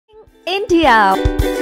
India.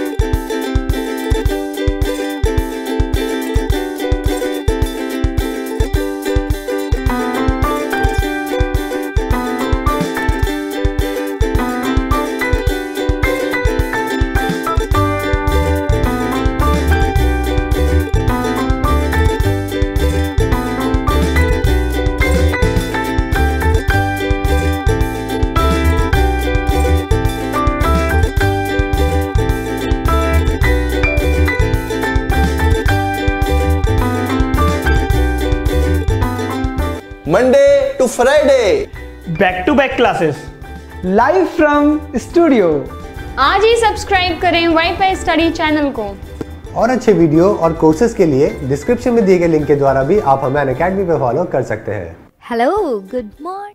Monday to Friday, back-to-back classes, live from studio। आज ही subscribe करें WiFi study channel को। और अच्छे वीडियो और कोर्सेज के लिए डिस्क्रिप्शन में दिए गए लिंक के द्वारा भी आप हमें अनअकैडमी पे फॉलो कर सकते हैं। Hello, good morning.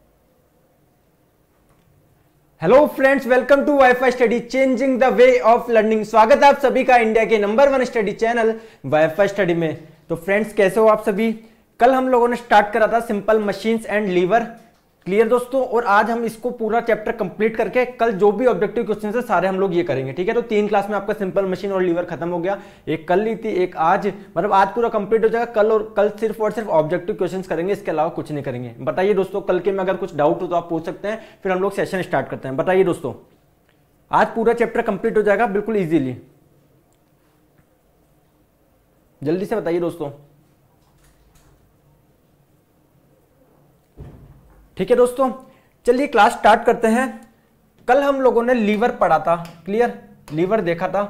Hello friends, welcome to WiFi study changing the way of learning. स्वागत है आप सभी का इंडिया के number 1 study channel WiFi study में। तो फ्रेंड्स, कैसे हो आप सभी? कल हम लोगों ने स्टार्ट करा था simple machines and lever, clear दोस्तों। और आज हम इसको पूरा चैप्टर कंप्लीट करके कल जो भी ऑब्जेक्टिव क्वेश्चन है सारे हम लोग ये करेंगे, ठीक है। तो 3 क्लास में आपका सिंपल मशीन और लीवर खत्म हो गया। एक कल ली थी, एक आज, मतलब आज पूरा कंप्लीट हो जाएगा। कल और कल सिर्फ और सिर्फ ऑब्जेक्टिव क्वेश्चंस करेंगे, इसके अलावा कुछ नहीं करेंगे। बताइए दोस्तों, कल के में अगर कुछ डाउट हो तो आप पूछ सकते हैं, फिर हम लोग सेशन स्टार्ट करते हैं। बताइए दोस्तों, आज पूरा चैप्टर कंप्लीट हो जाएगा बिल्कुल ईजिली। जल्दी से बताइए दोस्तों, ठीक है दोस्तों। चलिए क्लास स्टार्ट करते हैं। कल हम लोगों ने लीवर पढ़ा था, क्लियर, लीवर देखा था।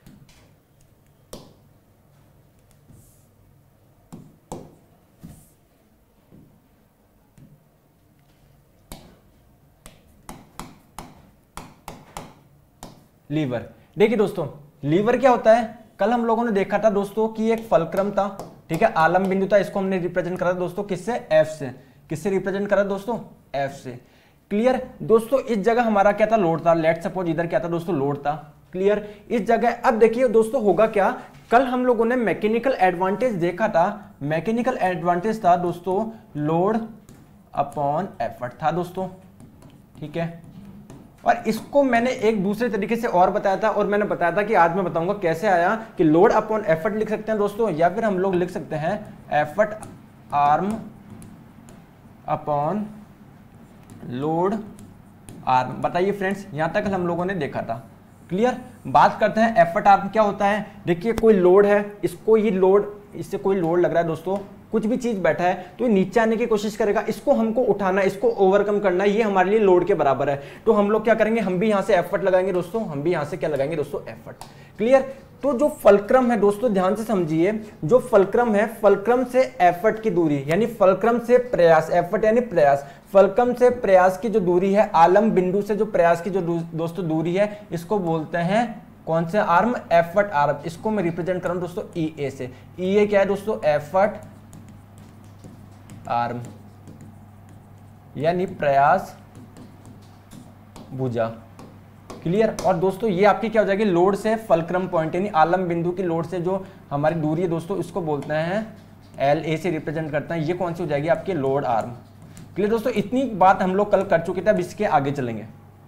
लीवर देखिए दोस्तों, लीवर क्या होता है? कल हम लोगों ने देखा था दोस्तों कि एक फलक्रम था, ठीक है, आलम बिंदु था। इसको हमने रिप्रेजेंट करा दोस्तों किससे? एफ से। किससे रिप्रेजेंट करा दोस्तों? एफ से। क्लियर दोस्तों, इस जगह हमारा क्या था? लोड था। लेट सपोज इधर क्या था दोस्तों? लोड था। क्लियर, इस जगह अब देखिए दोस्तों होगा क्या, कल हम लोगों ने मैकेनिकल एडवांटेज देखा था। मैकेनिकल एडवांटेज था दोस्तों लोड अपॉन एफर्ट था दोस्तों, ठीक है। और इसको मैंने एक दूसरे तरीके से और बताया था, और मैंने बताया था कि आज मैं बताऊंगा कैसे आया कि लोड अपॉन एफर्ट लिख सकते हैं दोस्तों, या फिर हम लोग लिख सकते हैं effort arm upon load arm. बताइए फ्रेंड्स, यहां तक हम लोगों ने देखा था। क्लियर, बात करते हैं एफर्ट आर्म क्या होता है। देखिए कोई लोड है, इसको ये लोड, इससे कोई लोड लग रहा है दोस्तों, कुछ भी चीज बैठा है तो ये नीचे आने की कोशिश करेगा, इसको हमको उठाना, इसको ओवरकम करना, ये हमारे लिए लोड के बराबर है। तो हम लोग क्या करेंगे, हम भी यहां से एफर्ट लगाएंगे दोस्तों, हम भी यहां से क्या लगाएंगे दोस्तों? एफर्ट। क्लियर, तो जो फलक्रम है दोस्तों ध्यान से समझिए, जो फलक्रम है, फलक्रम से एफर्ट की दूरी यानी फलक्रम से प्रयास, एफर्ट यानी प्रयास, फलक्रम से प्रयास की जो दूरी है, आलम बिंदु से जो प्रयास की जो दोस्तों दूरी है, इसको बोलते हैं कौन से आर्म? Effort arm. इसको मैं रिप्रेजेंट कर रहा हूं दोस्तों ई ए से। ई ए क्या है दोस्तों? एफर्ट आर्म यानी प्रयास भुजा। क्लियर, और दोस्तों ये आपकी क्या हो जाएगी? लोड से फलक्रम पॉइंट यानी आलम बिंदु की लोड से जो हमारी दूरी है दोस्तों, इसको बोलते हैं एल ए से रिप्रेजेंट करते हैं। ये कौन सी हो जाएगी? आपकी लोड आर्म। क्लियर दोस्तों, इतनी बात हम लोग कल कर चुके थे, अब इसके आगे चलेंगे।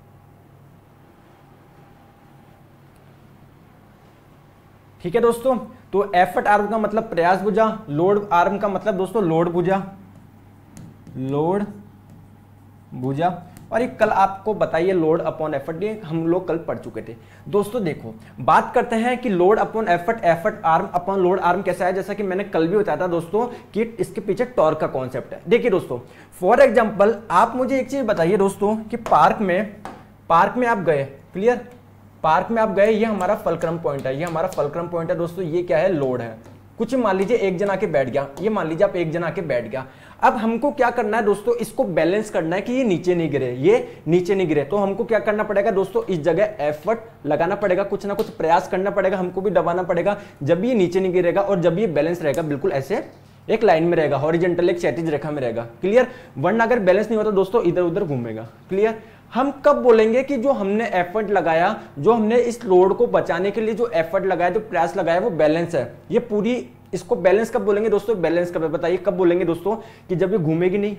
ठीक है दोस्तों, तो एफर्ट आर्म का मतलब प्रयास भुजा, लोड आर्म का मतलब दोस्तों लोड भुजा, लोड भुजा। और एक कल आपको बताइए लोड अपॉन एफर्ट, ये हम लोग कल पढ़ चुके थे दोस्तों। देखो बात करते हैं कि load upon effort, effort arm upon load arm कैसा है। जैसा कि मैंने कल भी बताया था दोस्तों कि इसके पीछे टॉर्क का कॉन्सेप्ट है। देखिए दोस्तों, फॉर एग्जांपल आप मुझे एक चीज बताइए दोस्तों कि पार्क में आप गए, क्लियर, पार्क में आप गए, ये हमारा फलक्रम पॉइंट है, ये हमारा फलक्रम पॉइंट है दोस्तों। ये क्या है? लोड है। कुछ मान लीजिए एक जन आके बैठ गया, ये मान लीजिए आप एक जन आके बैठ गया। अब हमको क्या करना है दोस्तों? इसको बैलेंस करना है कि ये नीचे नहीं गिरे, ये नीचे नहीं गिरे। तो हमको क्या करना पड़ेगा दोस्तों? इस जगह एफर्ट लगाना पड़ेगा, कुछ ना कुछ प्रयास करना पड़ेगा, हमको भी दबाना पड़ेगा, जब ये नीचे नहीं गिरेगा और जब ये बैलेंस रहेगा, बिल्कुल ऐसे एक लाइन में रहेगा, हॉरिजॉन्टल एक क्षैतिज रेखा में रहेगा। क्लियर, वरना अगर बैलेंस नहीं होता दोस्तों इधर उधर घूमेगा। क्लियर, हम कब बोलेंगे कि जो हमने एफर्ट लगाया, जो हमने इस लोड को बचाने के लिए जो एफर्ट लगाया, जो प्रयास लगाया, वो बैलेंस है। ये पूरी इसको बैलेंस कब बोलेंगे दोस्तों? बैलेंस कब है बताइए? कब बोलेंगे दोस्तों? कि जब ये घूमेगी नहीं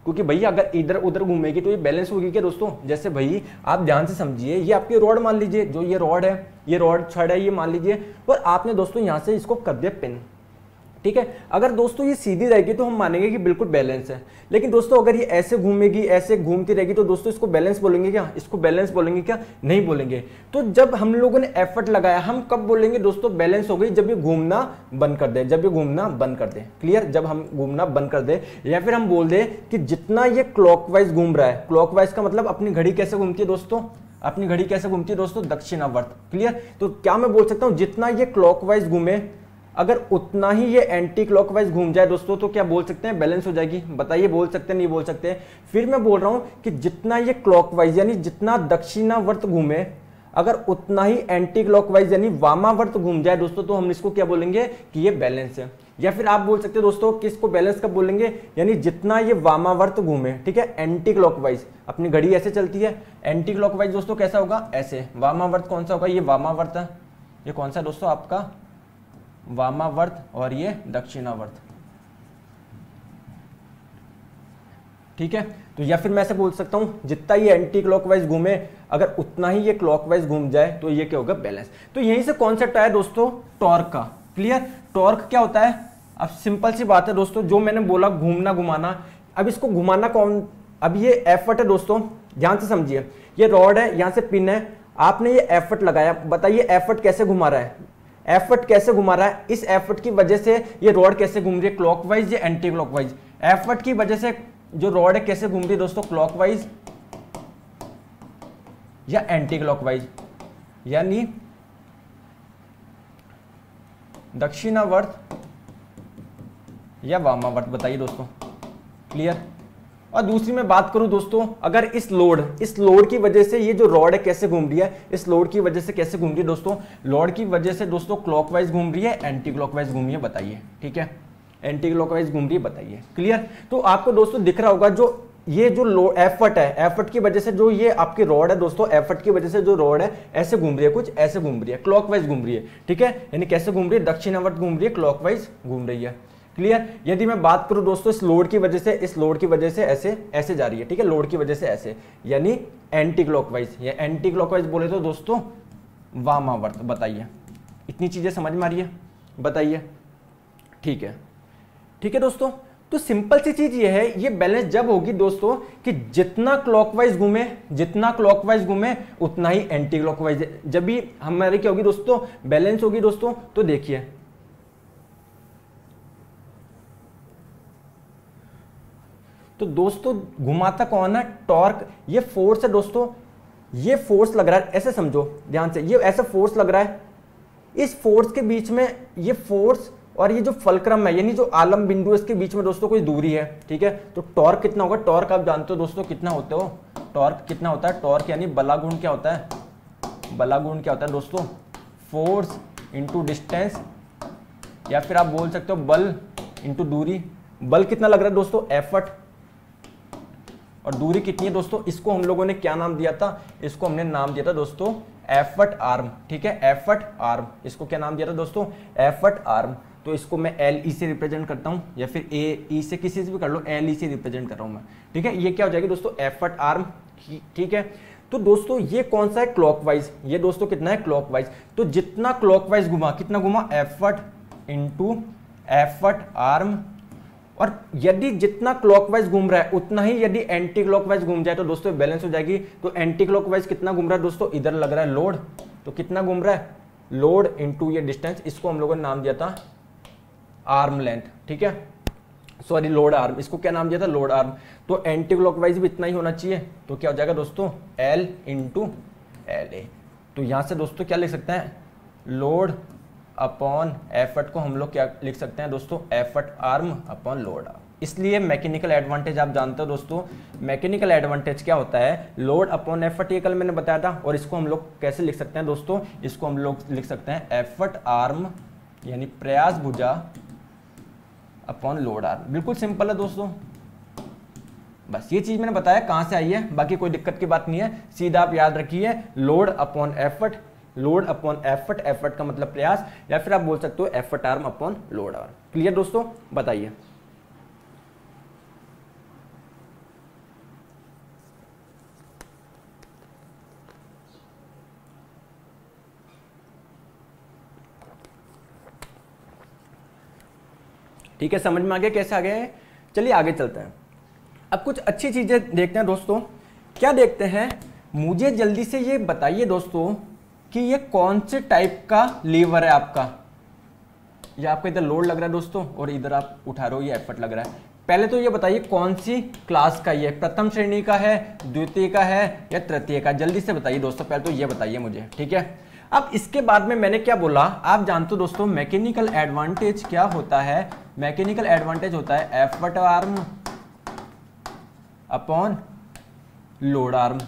क्योंकि भैया अगर इधर उधर घूमेगी तो ये बैलेंस होगी क्या दोस्तों। जैसे भाई आप ध्यान से समझिए, ये आपकी रॉड मान लीजिए, जो ये रॉड है, ये रॉड छड़ है, ये मान लीजिए, और आपने दोस्तों यहाँ से इसको कर दिया पिन, ठीक है। अगर दोस्तों ये सीधी रहेगी तो हम मानेंगे कि बिल्कुल बैलेंस है, लेकिन दोस्तों अगर ये ऐसे घूमेगी, ऐसे घूमती रहेगी, तो दोस्तों इसको बैलेंस बोलेंगे क्या, इसको बैलेंस बोलेंगे क्या, नहीं बोलेंगे। तो जब हम लोगों ने एफर्ट लगाया, हम कब बोलेंगे दोस्तों बैलेंस हो गई, जब ये घूमना बंद कर दे, जब ये घूमना बंद कर दे, क्लियर, जब हम घूमना बंद कर दे, या फिर हम बोल दे कि जितना ये क्लॉकवाइज घूम रहा है, क्लॉकवाइज का मतलब अपनी घड़ी कैसे घूमती है दोस्तों, अपनी घड़ी कैसे घूमती है दोस्तों, दक्षिणावर्त, क्लियर। तो क्या मैं बोल सकता हूं जितना ये क्लॉकवाइज घूमे, अगर उतना ही ये एंटी क्लॉकवाइज घूम जाए दोस्तों, तो क्या बोल सकते हैं बैलेंस हो जाएगी। बताइए बोल सकते हैं नहीं बोल सकते। फिर मैं बोल रहा हूं कि जितना ये क्लॉकवाइज यानी जितना दक्षिणावर्त घूमे, अगर उतना ही एंटी क्लॉकवाइज यानी वामावर्त घूम जाए दोस्तों, तो हम इसको क्या बोलेंगे कि ये बैलेंस है। या फिर आप बोल सकते हैं दोस्तों किसको बैलेंस कब बोलेंगे, यानी जितना ये वामावर्त घूमे, ठीक है, एंटी क्लॉकवाइज, अपनी घड़ी ऐसे चलती है, एंटी क्लॉकवाइज दोस्तों कैसा होगा, ऐसे। वामावर्त कौन सा होगा, ये वामावर्त है, ये कौन सा दोस्तों आपका वामावर्त, और ये दक्षिणावर्त, ठीक है। तो या फिर मैं ऐसे बोल सकता हूं जितना ये एंटी क्लॉकवाइज घूमे, अगर उतना ही ये क्लॉकवाइज घूम जाए, तो ये क्या होगा, बैलेंस। तो यहीं से कॉन्सेप्ट आया दोस्तों टॉर्क का, क्लियर। टॉर्क क्या होता है, अब सिंपल सी बात है दोस्तों, जो मैंने बोला घूमना घुमाना, अब इसको घुमाना कौन, अब ये एफर्ट है दोस्तों, ध्यान से समझिए, ये रॉड है, यहां से पिन है, आपने ये एफर्ट लगाया, बताइए एफर्ट कैसे घुमा रहा है, एफर्ट कैसे घुमा रहा है, इस एफर्ट की वजह से ये रॉड कैसे घूम रही है, क्लॉकवाइज या एंटी क्लॉकवाइज। एफर्ट की वजह से जो रॉड है कैसे घूम रही है दोस्तों, क्लॉकवाइज या एंटी क्लॉकवाइज, यानी दक्षिणावर्त या वामावर्त। बताइए दोस्तों, क्लियर। और दूसरी मैं बात करूं दोस्तों, अगर इस लोड की वजह से ये जो रॉड है कैसे घूम रही है, इस लोड की वजह से कैसे घूम रही है दोस्तों, लोड की वजह से दोस्तों क्लॉकवाइज घूम रही है, एंटी क्लॉकवाइज घूम रही है, बताइए, ठीक है, एंटी क्लॉकवाइज घूम रही है, बताइए, क्लियर। तो आपको दोस्तों दिख रहा होगा जो ये जो एफर्ट है, एफर्ट की वजह से जो ये आपकी रॉड है दोस्तों, एफर्ट की वजह से जो रॉड है ऐसे घूम रही है, कुछ ऐसे घूम रही है, क्लॉकवाइज घूम रही है, ठीक है, यानी कैसे घूम रही है, दक्षिणावर्त घूम रही है, क्लॉकवाइज घूम रही है, क्लियर। यदि मैं बात करूं दोस्तों इस लोड की वजह से, इस लोड की वजह से ऐसे ऐसे जा रही है, ठीक है, लोड की वजह से ऐसे, यानी एंटी क्लॉकवाइज, या एंटी क्लॉकवाइज बोले तो दोस्तों वामावर्त। बताइए, इतनी चीजें समझ में आ रही है, बताइए, ठीक है, ठीक है दोस्तों। तो सिंपल सी चीज ये है, ये बैलेंस जब होगी दोस्तों कि जितना क्लॉकवाइज घूमे, जितना क्लॉकवाइज घूमे उतना ही एंटी क्लॉकवाइज, जब भी हमारी क्या होगी दोस्तों, बैलेंस होगी दोस्तों। तो देखिए, तो दोस्तों घुमाता कौन है, टॉर्क, ये फोर्स है दोस्तों, ये फोर्स लग रहा है, ऐसे समझो ध्यान से, ये ऐसा फोर्स लग रहा है, इस फोर्स के बीच में ये फोर्स और ये जो फलक्रम है यानी जो आलम बिंदु इसके बीच में दोस्तों कोई दूरी है, ठीक है। तो टॉर्क कितना होगा, टॉर्क आप जानते हो दोस्तों कितना होते हो, टॉर्क कितना होता है, टॉर्क यानी बलागुण क्या होता है, बलागुण क्या होता है दोस्तों, फोर्स इंटू डिस्टेंस, या फिर आप बोल सकते हो बल इंटू दूरी। बल कितना लग रहा है दोस्तों, एफर्ट, और दूरी कितनी है दोस्तों, इसको हम लोगों ने क्या नाम दिया था, इसको हमने नाम दिया था दोस्तों एफर्ट आर्म, ठीक है, एफर्ट आर्म, इसको क्या नाम दिया था दोस्तों, एफर्ट आर्म। तो इसको मैं एल ई से रिप्रेजेंट करता हूं, या फिर ए ई से, किसी से भी कर लो, एल ई से रिप्रेजेंट कर रहा हूं मैं, ठीक है। ये क्या हो जाएगी दोस्तों, एफर्ट आर्म, ठीक है। तो दोस्तों ये कौन सा है, क्लॉकवाइज, ये दोस्तों कितना है, क्लॉकवाइज। तो जितना क्लॉकवाइज घुमा, कितना घुमा, एफर्ट इंटू एफर्ट आर्म, और यदि जितना क्लॉकवाइज घूम रहा है उतना ही यदि एंटी क्लॉकवाइज घूम जाए तो दोस्तों बैलेंस हो जाएगी। तो एंटी क्लॉकवाइज कितना घूम रहा है दोस्तों, इधर लग रहा है लोड, तो कितना घूम रहा है, लोड इंटू ये डिस्टेंस, इसको हम लोगों ने नाम दिया था आर्म लेंथ, ठीक है, सॉरी लोड आर्म, इसको क्या नाम दिया था, लोड आर्म। तो एंटी क्लॉकवाइज भी इतना ही होना चाहिए, तो क्या हो जाएगा दोस्तों, एल इंटू एल ए। तो यहां से दोस्तों क्या लिख सकते हैं, लोड अपॉन एफर्ट को हम लोग क्या लिख सकते हैं दोस्तों, effort arm upon load arm. इसलिए मैकेनिकल एडवांटेज आप जानते हो दोस्तों, मैकेनिकल एडवांटेज क्या होता है, लोड अपॉन एफर्ट, ये कल मैंने बताया था। और इसको हम लोग कैसे लिख सकते हैं दोस्तों, इसको हम लोग लिख सकते हैं एफर्ट आर्म यानी प्रयास भुजा अपॉन लोड आर्म। बिल्कुल सिंपल है दोस्तों, बस ये चीज मैंने बताया कहां से आई है, बाकी कोई दिक्कत की बात नहीं है, सीधा आप याद रखिए load upon effort, load upon effort, effort का मतलब प्रयास, या फिर आप बोल सकते हो effort arm upon load arm. Clear दोस्तों, बताइए। ठीक है, समझ में आ गया कैसे आ गए? चलिए आगे चलते हैं। अब कुछ अच्छी चीजें देखते हैं दोस्तों। क्या देखते हैं, मुझे जल्दी से ये बताइए दोस्तों कि ये कौन से टाइप का लीवर है आपका। ये आपका इधर लोड लग रहा है दोस्तों और इधर आप उठा रहे हो, ये एफर्ट लग रहा है। पहले तो ये बताइए कौन सी क्लास का ये, प्रथम श्रेणी का है, द्वितीय का है या तृतीय का, जल्दी से बताइए दोस्तों। पहले तो ये बताइए मुझे, ठीक है। अब इसके बाद में मैंने क्या बोला, आप जानते हो दोस्तों मैकेनिकल एडवांटेज क्या होता है। मैकेनिकल एडवांटेज होता है effort arm upon load arm.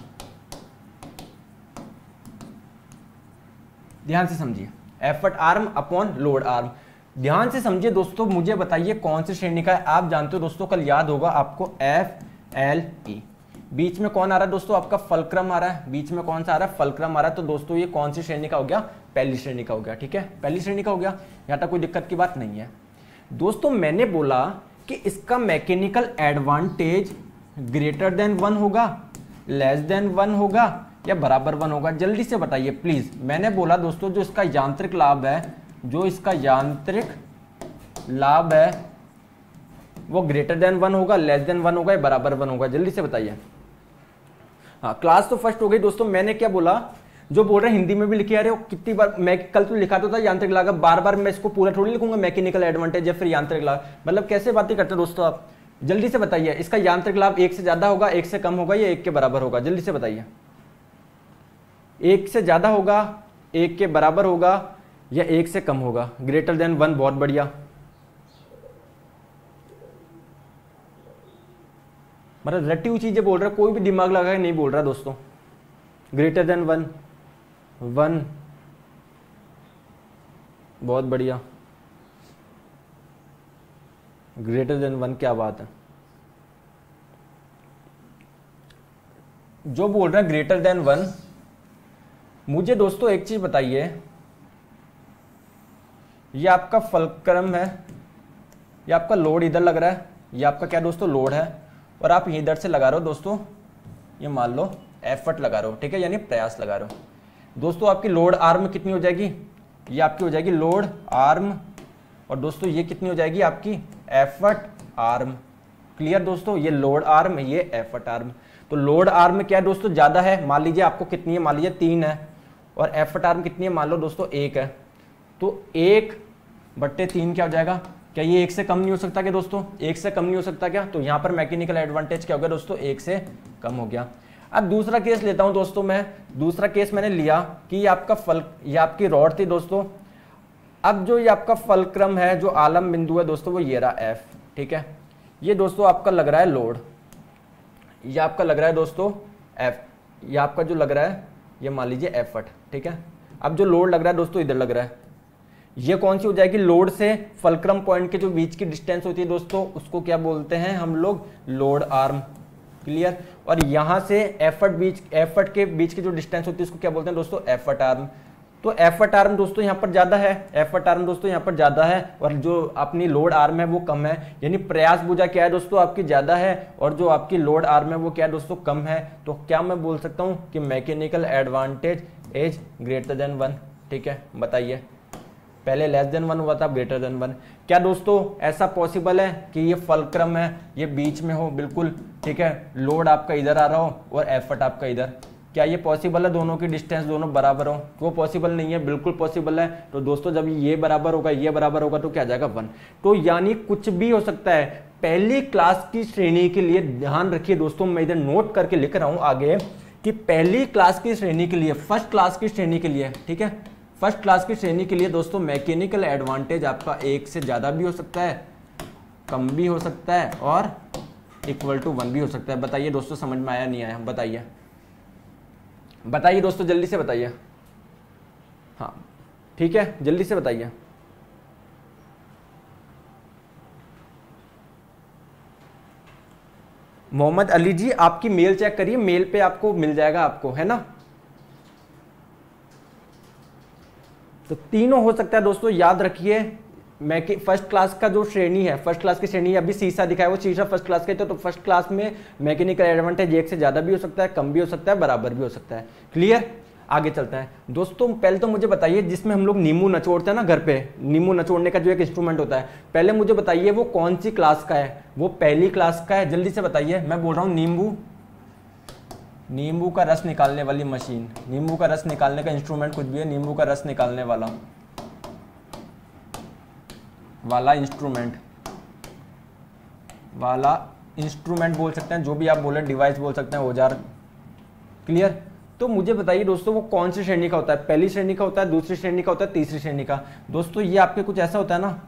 ध्यान से समझिए, effort arm upon load arm. ध्यान से समझिए दोस्तों, मुझे बताइए कौन सी श्रेणी का है। आप जानते हो दोस्तों, कल याद होगा आपको एफ एल ई, बीच में कौन आ रहा है दोस्तों, आपका फलक्रम आ रहा है। बीच में कौन सा आ रहा है, फलक्रम आ रहा है। तो दोस्तों ये कौन सी श्रेणी का हो गया, पहली श्रेणी का हो गया। ठीक है, पहली श्रेणी का हो गया, यहां तक कोई दिक्कत की बात नहीं है दोस्तों। मैंने बोला कि इसका मैकेनिकल एडवांटेज ग्रेटर देन 1 होगा, लेस देन 1 होगा या बराबर 1 होगा। जल्दी से बताइए प्लीज। मैंने बोला दोस्तों जो इसका यांत्रिक लाभ है, जो इसका यांत्रिक लाभ है वो ग्रेटर देन 1 होगा, लेस देन 1 होगा या बराबर 1 होगा। जल्दी से बताइए। हाँ, क्लास तो फर्स्ट हो गई दोस्तों। मैंने क्या बोला, जो बोल रहे हैं हिंदी में भी लिखे आ रहे हो, कितनी बार मैं कल तो लिखा तो था यांत्रिक लाभ, बार बार मैं इसको पूरा थोड़ी लिखूंगा मैकेनिकल एडवांटेज या फिर यांत्रिक लाभ। मतलब कैसे बातें करते हैं दोस्तों आप। जल्दी से बताइए, इसका यांत्रिक लाभ 1 से ज्यादा होगा, 1 से कम होगा या 1 के बराबर होगा। जल्दी से बताइए, 1 से ज्यादा होगा, 1 के बराबर होगा या 1 से कम होगा। ग्रेटर देन 1, बहुत बढ़िया। मतलब रटी हुई चीजें बोल रहा है, कोई भी दिमाग लगा के नहीं बोल रहा दोस्तों। ग्रेटर देन 1, 1, बहुत बढ़िया। ग्रेटर देन 1, क्या बात है। जो बोल रहा है ग्रेटर देन 1, मुझे दोस्तों एक चीज बताइए, ये आपका फलक्रम है, ये आपका लोड इधर लग रहा है, ये आपका क्या दोस्तों लोड है, और आप इधर से लगा रहे हो दोस्तों, ये मान लो एफर्ट लगा रहे हो, ठीक है, यानी प्रयास लगा रहे हो दोस्तों। आपकी लोड आर्म कितनी हो जाएगी, ये आपकी हो जाएगी लोड आर्म, और दोस्तों ये कितनी हो जाएगी आपकी एफर्ट आर्म। क्लियर दोस्तों, ये लोड आर्म, ये एफर्ट आर्म। तो लोड आर्म क्या है दोस्तों, ज्यादा है, मान लीजिए आपको कितनी है, मान लीजिए 3 है, और एफर्ट आर्म कितनी है, मान लो दोस्तों 1 है। तो 1/3 क्या हो जाएगा। क्या ये 1 से कम नहीं हो सकता क्या दोस्तों, 1 से कम नहीं हो सकता क्या। तो यहां पर मैकेनिकल एडवांटेज क्या हो गया दोस्तों, 1 से कम हो गया। अब दूसरा केस लेता हूं दोस्तों मैं। दूसरा केस मैंने लिया कि ये आपका ये आपकी रॉड थी दोस्तों। अब जो ये आपका फलक्रम है, जो आलम बिंदु है दोस्तों, वो ये रहा एफ, ठीक है। ये दोस्तों आपका लग रहा है लोड, ये आपका लग रहा है दोस्तों एफ, ये आपका जो लग रहा है ये मान लीजिए एफर्ट, ठीक है। अब जो लोड लग रहा है दोस्तों इधर लग रहा है, ये कौन सी हो जाएगी, लोड से फलक्रम पॉइंट के जो बीच की डिस्टेंस होती है दोस्तों, उसको क्या बोलते हैं हम लोग, लोड आर्म। क्लियर। और यहां से एफर्ट के बीच की जो डिस्टेंस होती है उसको क्या बोलते हैं दोस्तों, एफर्ट आर्म। तो एफर्ट आर्म दोस्तों यहां पर ज्यादा है, एफर्ट आर्म दोस्तों यहां पर ज्यादा है, और जो अपनी लोड आर्म है वो कम है। यानी प्रयास भुजा क्या है दोस्तों, आपकी ज्यादा है, और जो आपकी लोड आर्म है वो क्या है दोस्तों, कम है। तो क्या मैं बोल सकता हूं कि mechanical advantage is greater than 1। ठीक है, बताइए। पहले लेस देन 1 हुआ था, ग्रेटर देन 1। क्या दोस्तों ऐसा पॉसिबल है कि ये फलक्रम है, ये बीच में हो बिल्कुल, ठीक है, लोड आपका इधर आ रहा हो और एफर्ट आपका इधर। क्या ये पॉसिबल है, दोनों की डिस्टेंस दोनों बराबर हो। वो पॉसिबल नहीं है, बिल्कुल पॉसिबल है। तो दोस्तों जब ये बराबर होगा, ये बराबर होगा, तो क्या आ जाएगा 1। तो यानी कुछ भी हो सकता है। पहली क्लास की श्रेणी के लिए ध्यान रखिए दोस्तों, मैं इधर नोट करके लिख रहा हूं आगे कि पहली क्लास की श्रेणी के लिए, फर्स्ट क्लास की श्रेणी के लिए, ठीक है, फर्स्ट क्लास की श्रेणी के लिए दोस्तों मैकेनिकल एडवांटेज आपका 1 से ज्यादा भी हो सकता है, कम भी हो सकता है, और इक्वल टू 1 भी हो सकता है। बताइए दोस्तों, समझ में आया नहीं आया, बताइए बताइए दोस्तों, जल्दी से बताइए। हाँ ठीक है, जल्दी से बताइए। मोहम्मद अली जी, आपकी मेल चेक करिए, मेल पे आपको मिल जाएगा, आपको है ना। तो तीनों हो सकता है दोस्तों, याद रखिए। फर्स्ट क्लास का जो श्रेणी है, फर्स्ट क्लास की श्रेणी अभी शीशा दिखाया, वो शीशा फर्स्ट क्लास का। तो फर्स्ट क्लास में मैकेनिकल एडवांटेज 1 से ज्यादा भी हो सकता है, कम भी हो सकता है, बराबर भी हो सकता है। क्लियर। आगे चलते हैं दोस्तों। पहले तो मुझे बताइए जिसमें हम लोग नींबू नचोड़ते हैं ना घर पे, नींबू नचोड़ने का जो एक इंस्ट्रूमेंट होता है, पहले मुझे बताइए वो कौन सी क्लास का है? वो पहली क्लास का है। जल्दी से बताइए। मैं बोल रहा हूँ नींबू का रस निकालने वाली मशीन, नींबू का रस निकालने का इंस्ट्रूमेंट कुछ भी है, नींबू का रस निकालने वाला इंस्ट्रूमेंट बोल सकते हैं, जो भी आप बोले, डिवाइस बोल सकते हैं, औजार। क्लियर? तो मुझे बताइए दोस्तों वो कौन सी श्रेणी का होता है? पहली श्रेणी का होता है, दूसरी श्रेणी का होता है, तीसरी श्रेणी का? दोस्तों ये आपके कुछ ऐसा होता है ना,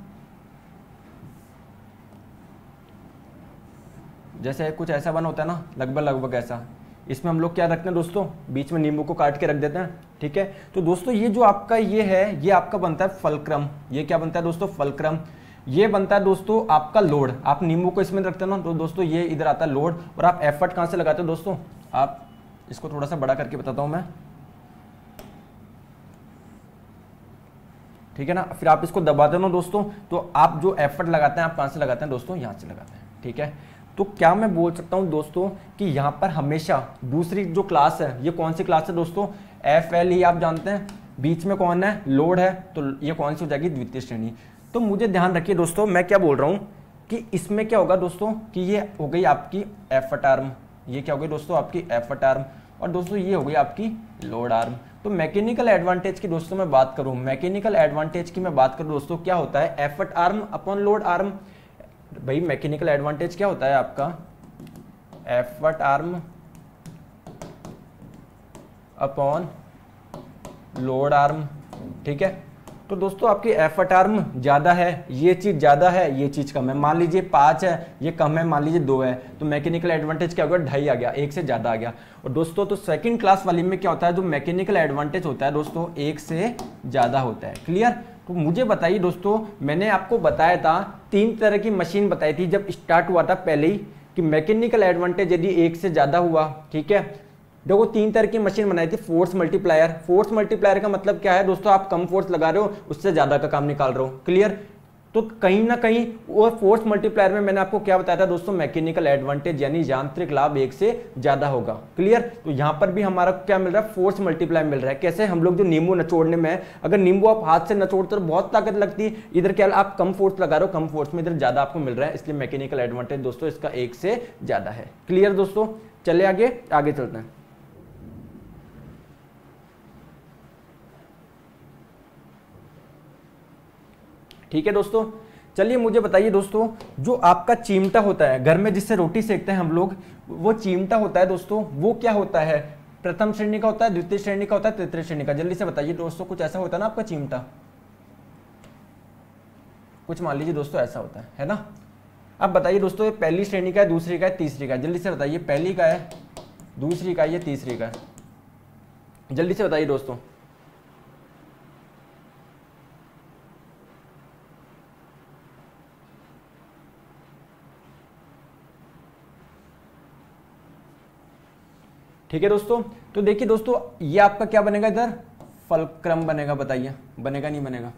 जैसे कुछ ऐसा बना होता है ना, लगभग ऐसा। इसमें हम लोग क्या रखते हैं दोस्तों, बीच में नींबू को काट के रख देते हैं। ठीक है, तो दोस्तों ये जो आपका ये है, ये आपका बनता है फलक्रम। ये क्या बनता है दोस्तों? फलक्रम। ये बनता है दोस्तों आपका लोड। आप नींबू को इसमें रखते हैं ना, तो दोस्तों ये इधर आता है लोड। और आप एफर्ट कहां से लगाते हो दोस्तों? आप इसको थोड़ा सा बड़ा करके बताता हूं मैं, ठीक है ना। फिर आप इसको दबाते हो ना दोस्तों, तो आप जो एफर्ट लगाते हैं, आप कहां से लगाते हैं दोस्तों? यहां से लगाते हैं। ठीक है, तो क्या मैं बोल सकता हूं दोस्तों कि यहां पर हमेशा दूसरी जो क्लास है, ये कौन सी क्लास है दोस्तों? FL ही आप जानते हैं। बीच में कौन है? लोड है। तो ये कौन सी हो जाएगी? द्वितीय श्रेणी। तो मुझे ध्यान रखिए दोस्तों, मैं क्या बोल रहा हूं कि इसमें क्या होगा दोस्तों कि ये हो गई आपकी एफर्ट आर्म, ये क्या हो गई दोस्तों? आपकी एफर्ट आर्म। और दोस्तों ये हो गई आपकी लोड आर्म। तो मैकेनिकल एडवांटेज की दोस्तों मैं बात करूं, मैकेनिकल एडवांटेज की मैं बात करूं दोस्तों, क्या होता है? Effort arm upon load arm. भाई मैकेनिकल एडवांटेज क्या होता है आपका? Effort arm upon load arm. ठीक है, तो दोस्तों आपकी एफर्ट आर्म ज्यादा है, ये चीज ज्यादा है, ये चीज कम है। मान लीजिए 5 है, ये कम है, मान लीजिए 2 है, तो मैकेनिकल एडवांटेज क्या होगा? 2.5 आ गया, 1 से ज्यादा आ गया। और दोस्तों तो सेकंड क्लास वाली में क्या होता है? जो मैकेनिकल एडवांटेज होता है दोस्तों 1 से ज्यादा होता है। क्लियर? तो मुझे बताइए दोस्तों, मैंने आपको बताया था 3 तरह की मशीन बताई थी जब स्टार्ट हुआ था पहले ही, कि मैकेनिकल एडवांटेज यदि 1 से ज्यादा हुआ, ठीक है, देखो 3 तरह की मशीन बनाई थी। Force multiplier. फोर्स मल्टीप्लायर का मतलब क्या है दोस्तों? आप कम फोर्स लगा रहे हो, उससे ज्यादा का काम निकाल रहे हो। क्लियर? तो कहीं ना कहीं वो फोर्स मल्टीप्लायर में मैंने आपको क्या बताया था दोस्तों? मैकेनिकल एडवांटेज यानी यांत्रिक लाभ 1 से ज्यादा होगा। क्लियर? तो यहां पर भी हमारा क्या मिल रहा है? फोर्स मल्टीप्लायर मिल रहा है। कैसे? हम लोग जो नींबू नचोड़ने में, अगर नींबू आप हाथ से नचोड़ते हो बहुत ताकत लगती है, इधर क्या आप कम फोर्स लगा रहे हो, कम फोर्स में इधर ज्यादा आपको मिल रहा है, इसलिए मैकेनिकल एडवांटेज दोस्तों इसका 1 से ज्यादा है। क्लियर दोस्तों? चले आगे चलते हैं। ठीक है दोस्तों, चलिए मुझे बताइए दोस्तों, जो आपका चिमटा होता है घर में जिससे रोटी सेकते हैं हम लोग, वो चिमटा होता है दोस्तों, वो क्या होता है? प्रथम श्रेणी का होता है, द्वितीय श्रेणी का होता है, तृतीय श्रेणी का? जल्दी से बताइए दोस्तों। कुछ ऐसा होता है ना आपका चिमटा, कुछ मान लीजिए दोस्तों ऐसा होता है ना? अब बताइए दोस्तों ये पहली श्रेणी का है, दूसरी का है, तीसरी का है? जल्दी से बताइए। पहली का है, दूसरी का है, ये तीसरी का है? जल्दी से बताइए दोस्तों। ठीक है दोस्तों, तो देखिए दोस्तों ये आपका क्या बनेगा? इधर फलक्रम बनेगा। बताइए बनेगा नहीं बनेगा?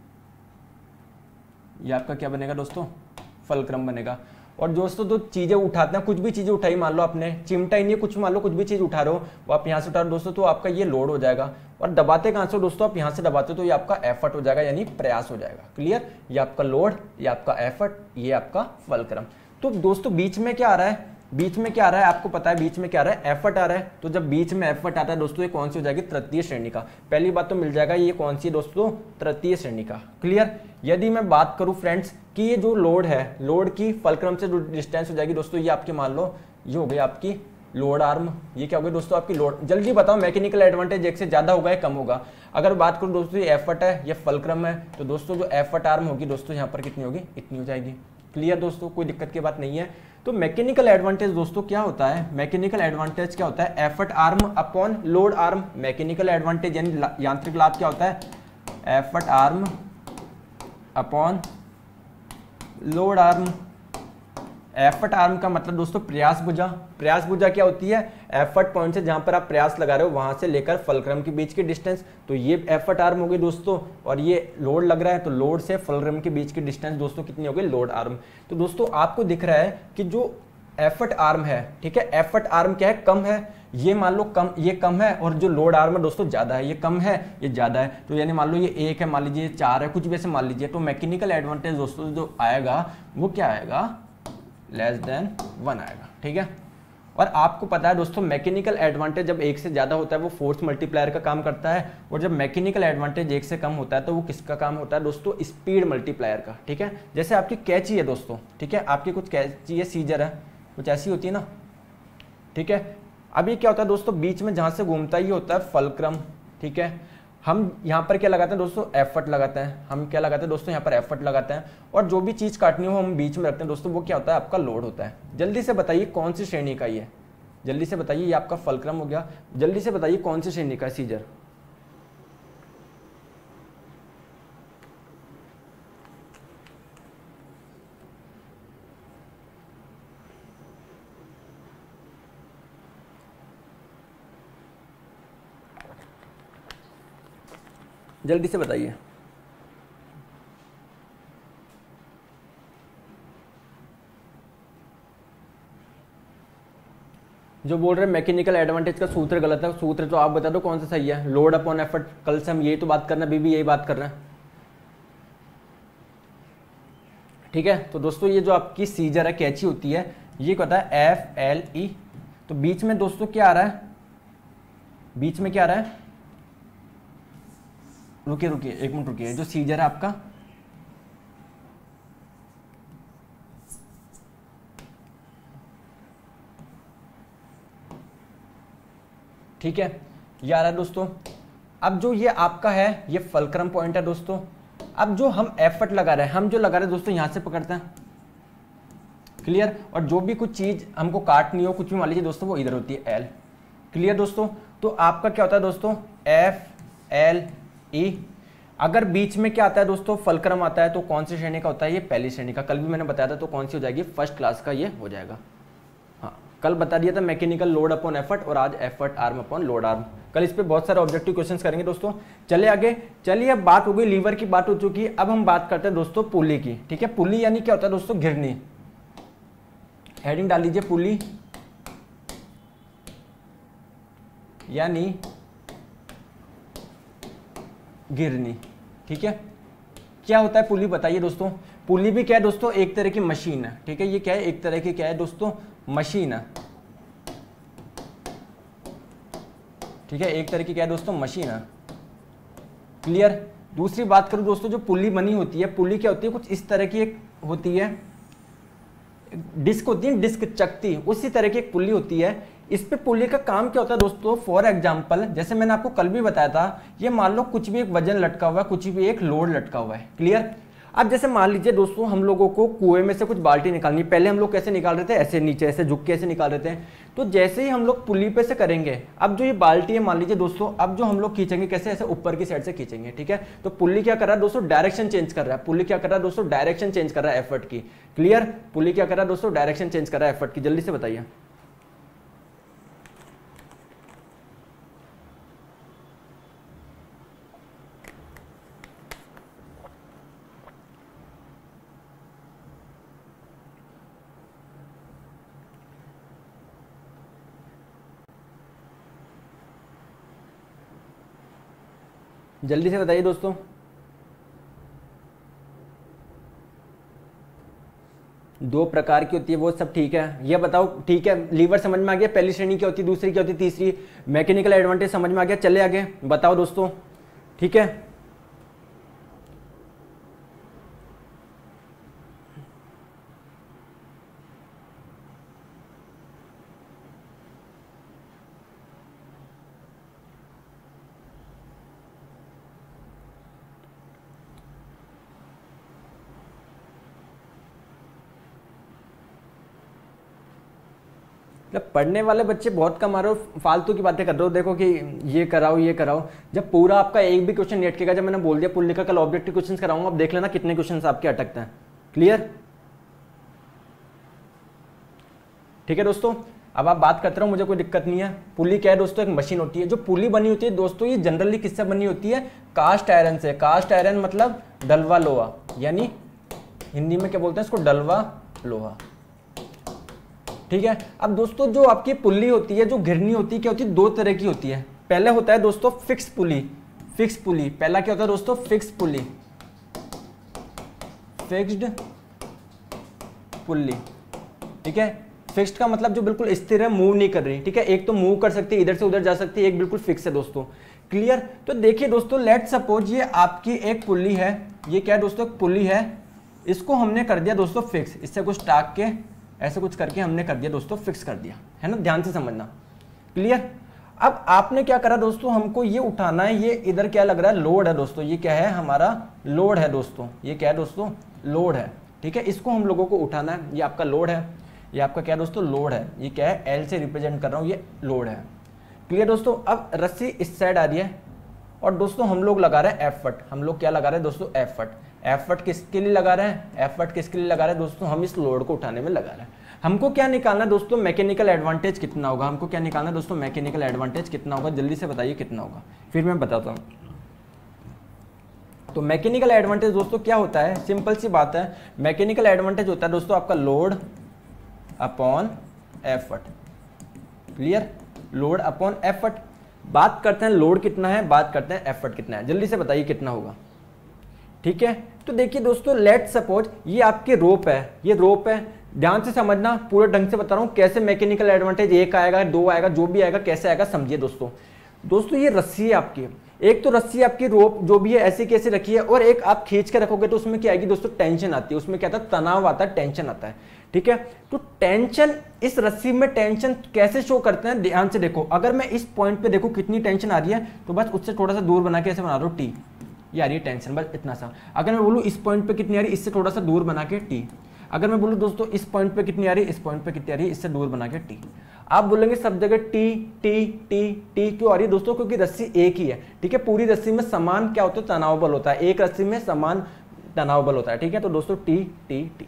ये आपका क्या बनेगा दोस्तों? फलक्रम बनेगा। और दोस्तों जो चीजें उठाते हैं, कुछ भी चीजें उठाई, मान लो आपने चिमटा ही नहीं, कुछ मान लो कुछ भी चीज उठा रहे हो, वो आप यहाँ से उठा रहे हो दोस्तों, तो आपका ये लोड हो जाएगा। और दबाते कहां से दोस्तों? आप यहाँ से दबाते हो, तो ये आपका एफर्ट हो जाएगा, यानी प्रयास हो जाएगा। क्लियर? ये आपका लोड, ये आपका एफर्ट, ये आपका फलक्रम। तो दोस्तों बीच में क्या आ रहा है? बीच में क्या आ रहा है? आपको पता है बीच में क्या आ रहा है? एफर्ट आ रहा है। तो जब बीच में एफर्ट आता है दोस्तों, ये कौन सी हो जाएगी? तृतीय श्रेणी का। पहली बात तो मिल जाएगा, ये कौन सी दोस्तों? तृतीय श्रेणी का। क्लियर? यदि मैं बात करूं फ्रेंड्स कि ये जो लोड है, लोड की फलक्रम से जो डिस्टेंस हो जाएगी दोस्तों, ये आपकी मान लो ये हो गई आपकी लोड आर्म। ये क्या हो गई दोस्तों? आपकी लोड। जल्दी बताओ मैकेनिकल एडवांटेज 1 से ज्यादा होगा या कम होगा? अगर बात करूं दोस्तों ये एफर्ट है, ये फलक्रम है, तो दोस्तों जो एफर्ट आर्म होगी दोस्तों यहाँ पर कितनी होगी? इतनी हो जाएगी। क्लियर दोस्तों? कोई दिक्कत की बात नहीं है। तो मैकेनिकल एडवांटेज दोस्तों क्या होता है? मैकेनिकल एडवांटेज क्या होता है? Effort arm upon load arm. Mechanical advantage यानी यांत्रिक लाभ क्या होता है? Effort arm upon load arm. Effort arm का मतलब दोस्तों प्रयास भुजा। प्रयास भुजा क्या होती है? एफर्ट पॉइंट से जहां पर आप प्रयास लगा रहे हो वहां से लेकर फलक्रम के बीच की डिस्टेंस, तो ये एफर्ट आर्म होगी दोस्तों। और ये लोड लग रहा है, तो लोड से फलक्रम के बीच की डिस्टेंस दोस्तों कितनी होगी? Load arm. तो दोस्तों आपको दिख रहा है कि जो एफर्ट आर्म है, ठीक है, एफर्ट आर्म क्या है, कम है, ये मान लो कम, ये कम है, और जो लोड आर्म है दोस्तों ज्यादा है, ये कम है ये ज्यादा है, तो यानी मान लो ये 1 है, मान लीजिए 4 है, कुछ भी ऐसे मान लीजिए, तो मैकेनिकल एडवांटेज दोस्तों जो आएगा वो क्या आएगा, लेस देन 1 आएगा, ठीक है। और आपको पता है दोस्तों मैकेनिकल एडवांटेज जब 1 से ज्यादा होता है वो फोर्स मल्टीप्लायर का काम करता है, और जब मैकेनिकल एडवांटेज 1 से कम होता है तो वो किसका काम होता है दोस्तों, स्पीड मल्टीप्लायर का, ठीक है। जैसे आपकी कैंची है दोस्तों, ठीक है, आपकी कुछ कैंची है, सीजर है, कुछ ऐसी होती है ना, ठीक है। अभी क्या होता है दोस्तों, बीच में जहां से घूमता है ये होता है फलक्रम, ठीक है। हम यहाँ पर क्या लगाते हैं दोस्तों, एफर्ट लगाते हैं, हम क्या लगाते हैं दोस्तों, यहाँ पर एफर्ट लगाते हैं, और जो भी चीज काटनी हो हम बीच में रखते हैं दोस्तों, वो क्या होता है, आपका लोड होता है। जल्दी से बताइए कौन सी श्रेणी का ये, जल्दी से बताइए, ये आपका फलक्रम हो गया, जल्दी से बताइए कौन सी श्रेणी का सीजर, जल्दी से बताइए। जो बोल रहे हैं मैकेनिकल एडवांटेज का सूत्र गलत है, सूत्र तो आप बता दो कौन सा सही है, लोड अपॉन एफर्ट, कल से हम यही तो बात करना, अभी भी यही बात कर रहे हैं, ठीक है। तो दोस्तों ये जो आपकी सीजर है, कैंची होती है, ये कहता है FLE, तो बीच में दोस्तों क्या आ रहा है, बीच में क्या आ रहा है, रुकिए रुकिए 1 मिनट रुकिए, जो सीजर है आपका, ठीक है, ये आ रहा है दोस्तों। अब जो ये आपका है ये फलक्रम पॉइंट है दोस्तों। अब जो हम एफर्ट लगा रहे हैं, हम जो लगा रहे हैं दोस्तों यहां से पकड़ते हैं, क्लियर। और जो भी कुछ चीज हमको काटनी हो, कुछ भी मान लीजिए दोस्तों, वो इधर होती है L, क्लियर दोस्तों। तो आपका क्या होता है दोस्तों, FLE। अगर बीच में क्या आता है दोस्तों, फलक्रम आता है, तो कौन सी श्रेणी का होता है, ये पहली श्रेणी का, कल भी मैंने बताया था, तो कौन सी हो जाएगी, फर्स्ट क्लास का ये हो जाएगा। हाँ, कल बता दिया था मैकेनिकल लोड अपॉन एफर्ट, और आज effort arm upon load arm. कल इस पे बहुत सारे ऑब्जेक्टिव क्वेश्चंस करेंगे दोस्तों। चले आगे, चलिए अब बात हो गई लीवर की, बात हो चुकी है, अब हम बात करते हैं दोस्तों पुली की, ठीक है। पुली यानी क्या होता है दोस्तों, घिरनी, हेडिंग डाल लीजिए, पुली यानी गिरनी, ठीक है। क्या होता है पुली, बताइए दोस्तों। पुली भी क्या है दोस्तों, एक तरह की मशीन है, ठीक है। ये क्या है, एक तरह की क्या है दोस्तों, मशीन है, ठीक है, एक तरह की क्या है दोस्तों, मशीन है, क्लियर। दूसरी बात करूं दोस्तों, जो पुली बनी होती है, पुली क्या होती है, कुछ इस तरह की एक होती है, डिस्क होती है, डिस्क चकती, उसी तरह की एक पुली होती है। इस पे पुली का काम क्या होता है दोस्तों, फॉर एग्जांपल जैसे मैंने आपको कल भी बताया था, ये मान लो कुछ भी एक वजन लटका हुआ है, कुछ भी एक लोड लटका हुआ है, क्लियर। अब जैसे मान लीजिए दोस्तों, हम लोगों को कुएं में से कुछ बाल्टी निकालनी, पहले हम लोग कैसे निकाल रहे थे, ऐसे नीचे ऐसे झुक के ऐसे निकाल रहे थे, तो जैसे ही हम लोग पुली पे से करेंगे, अब जो ये बाल्टी है मान लीजिए दोस्तों, अब जो हम लोग खींचेंगे कैसे, ऐसे ऊपर की साइड से खींचेंगे, ठीक है। तो पुली क्या कर रहा है दोस्तों, डायरेक्शन चेंज कर रहा है, पुली क्या कर रहा है दोस्तों, डायरेक्शन चेंज कर रहा है एफर्ट की, क्लियर। पुली क्या कर रहा है दोस्तों, डायरेक्शन चेंज कर रहा है एफर्ट की, जल्दी से बताइए। जल्दी से बताइए दोस्तों। दो प्रकार की होती है, वो सब ठीक है, ये बताओ, ठीक है। लीवर समझ में आ गया, पहली श्रेणी क्या होती है, दूसरी क्या होती है, तीसरी। मैकेनिकल एडवांटेज समझ में आ गया, चले आगे बताओ दोस्तों, ठीक है। पढ़ने वाले बच्चे बहुत कम आ रहे हो, फालतू की बातें कर रहे हो, देखो कि ये कराओ ये कराओ, जब पूरा आपका एक भी क्वेश्चन नहीं अटकेगा। जब मैंने बोल दिया पुल्ली का कल ऑब्जेक्टिव क्वेश्चन कराऊंगा, अब देख लेना कितने क्वेश्चन आपके अटकते हैं, क्लियर, ठीक है दोस्तों। अब आप बात करते रहो, मुझे कोई दिक्कत नहीं है। पुली क्या है दोस्तों, एक मशीन होती है। जो पुली बनी होती है दोस्तों, ये जनरली किससे बनी होती है, कास्ट आयरन से। कास्ट आयरन मतलब डलवा लोहा, यानी हिंदी में क्या बोलते हैं इसको, डलवा लोहा, ठीक है। अब दोस्तों जो आपकी पुल्ली होती है, जो घिरनी होती है, क्या होती है, दो तरह की होती है। पहले होता है दोस्तों फिक्स पुली, फिक्स पुली, पहला क्या होता है दोस्तों, फिक्स पुली, फिक्स्ड पुल्ली, ठीक है। फिक्स्ड का मतलब जो बिल्कुल स्थिर है, मूव नहीं कर रही, ठीक है। एक तो मूव कर सकती है, इधर से उधर जा सकती है, एक बिल्कुल फिक्स है दोस्तों, क्लियर। तो देखिए दोस्तों, लेट सपोज ये आपकी एक पुल्ली है, ये क्या है दोस्तों, एक पुल्ली है, इसको हमने कर दिया दोस्तों फिक्स, इससे कुछ टाक के ऐसे कुछ करके हमने कर दिया दोस्तों फिक्स कर दिया, है ना, ध्यान से समझना, क्लियर। अब आपने क्या करा दोस्तों, हमको ये उठाना है, ये इधर क्या लग रहा है, लोड है दोस्तों, ये क्या है, हमारा लोड है दोस्तों, ये क्या है दोस्तों, लोड है, ठीक है। इसको हम लोगों को उठाना है, ये आपका लोड है, ये आपका क्या है दोस्तों, लोड है, ये क्या है, एल से रिप्रेजेंट कर रहा हूँ, ये लोड है, क्लियर दोस्तों। अब रस्सी इस साइड आ रही है और दोस्तों हम लोग लगा रहे हैं एफर्ट, हम लोग क्या लगा रहे हैं दोस्तों, एफर्ट। एफर्ट किसके लिए लगा रहे हैं, एफर्ट किसके लिए लगा रहे हैं दोस्तों, हम इस लोड को उठाने में लगा रहे हैं। हमको क्या निकालना है दोस्तों, मैकेनिकल एडवांटेज कितना होगा, हमको क्या निकालना है दोस्तों, मैकेनिकल एडवांटेज कितना होगा, जल्दी से बताइए कितना होगा, फिर मैं बताता हूँ। तो मैकेनिकल एडवांटेज दोस्तों क्या होता है, सिंपल सी बात है, मैकेनिकल एडवांटेज होता है दोस्तों आपका load upon effort, clear, load upon effort. बात करते हैं लोड कितना है, बात करते हैं एफर्ट कितना है, जल्दी से बताइए कितना होगा, ठीक है। तो देखिए दोस्तों, लेट सपोज ये आपकी रोप है, ये रोप है, ध्यान से समझना, पूरे ढंग से बता रहा हूं कैसे मैकेनिकल एडवांटेज, एक आएगा, दो आएगा, जो भी आएगा कैसे आएगा समझिए दोस्तों। दोस्तों ये रस्सी है आपकी, एक तो रस्सी आपकी रोप जो भी है ऐसी कैसे रखी है, और एक आप खींच के रखोगे तो उसमें क्या आएगी दोस्तों, टेंशन आती है, उसमें क्या आता है, तनाव आता है, टेंशन आता है, ठीक है। तो टेंशन, इस रस्सी में टेंशन कैसे शो करते हैं, ध्यान से देखो, अगर मैं इस पॉइंट पे देखो कितनी टेंशन आ रही है, तो बस उससे थोड़ा सा दूर बना के ऐसे बना दो टी, ये आ रही है टेंशन, बस इतना सा। अगर मैं बोलूँ इस पॉइंट पे कितनी आ रही है, इससे थोड़ा सा दूर बना के टी। अगर मैं बोलूँ दोस्तों इस पॉइंट पे कितनी आ रही है, इस पॉइंट पे कितनी आ रही है, इससे दूर बना के टी। आप बोलेंगे सब जगह टी टी टी टी क्यों आ रही है दोस्तों, क्योंकि रस्सी एक ही है, ठीक है। पूरी रस्सी में समान क्या होता है, तनाव बल होता है, एक रस्सी में समान तनाव बल होता है, ठीक है। तो दोस्तों टी टी टी।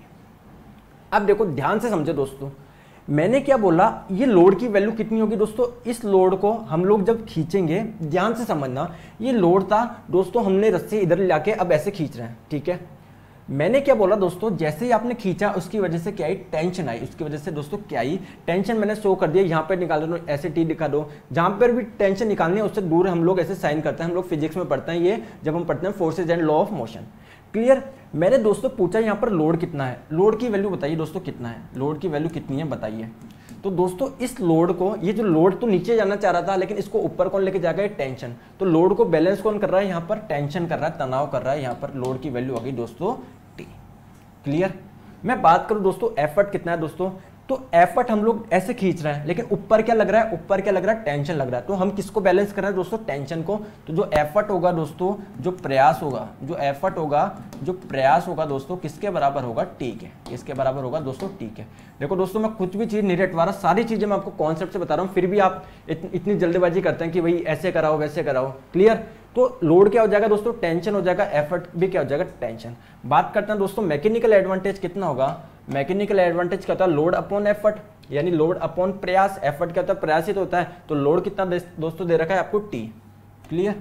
अब देखो ध्यान से समझो दोस्तों, मैंने क्या बोला, ये लोड की वैल्यू कितनी होगी दोस्तों, इस लोड को हम लोग जब खींचेंगे, ध्यान से समझना, ये लोड था दोस्तों, हमने रस्सी इधर लाके अब ऐसे खींच रहे हैं, ठीक है। मैंने क्या बोला दोस्तों, जैसे ही आपने खींचा उसकी वजह से क्या आई, टेंशन आई, उसकी वजह से दोस्तों क्या आई, टेंशन मैंने शो कर दिया, यहाँ पे निकाल दो, ऐसे टी दिखा दो, जहां पर भी टेंशन निकालनी है उससे दूर हम लोग ऐसे साइन करते हैं, हम लोग फिजिक्स में पढ़ते हैं ये, जब हम पढ़ते हैं forces and law of motion, clear. मैंने दोस्तों पूछा यहाँ पर लोड कितना है, लोड की वैल्यू बताइए दोस्तों कितना है, लोड की वैल्यू कितनी है बताइए। तो दोस्तों इस लोड को, ये जो लोड तो नीचे जाना चाह रहा था लेकिन इसको ऊपर कौन लेके जाएगा, टेंशन। तो लोड को बैलेंस कौन कर रहा है, यहाँ पर टेंशन कर रहा है, तनाव कर रहा है, यहाँ पर लोड की वैल्यू आ गई दोस्तों टी, क्लियर। मैं बात करूं दोस्तों एफर्ट कितना है दोस्तों, तो एफर्ट हम लोग ऐसे खींच रहे हैं, लेकिन ऊपर क्या लग रहा है, ऊपर क्या लग रहा है, टेंशन लग रहा है। तो हम किसको बैलेंस कर रहे हैं दोस्तों, टेंशन को। तो जो एफर्ट होगा दोस्तों, जो प्रयास होगा, जो एफर्ट होगा, जो प्रयास होगा दोस्तों, किसके बराबर होगा, टी के, किसके बराबर होगा दोस्तों, टी के। देखो दोस्तों, मैं कुछ भी चीज नहीं रटवा रहा, सारी चीजें मैं आपको कॉन्सेप्ट से बता रहा हूँ, फिर भी आप इतनी जल्दीबाजी करते हैं कि भाई ऐसे कराओ वैसे कराओ, क्लियर। तो लोड क्या हो जाएगा दोस्तों, टेंशन हो जाएगा, एफर्ट भी क्या हो जाएगा, टेंशन। बात करते हैं दोस्तों मैकेनिकल एडवांटेज कितना होगा, मैकेनिकल एडवांटेज क्या होता है, लोड अपॉन एफर्ट, यानी लोड अपॉन प्रयास, एफर्ट क्या होता है, प्रयास ही तो होता है, तो लोड कितना दोस्तों दे रखा है आपको, टी, क्लियर।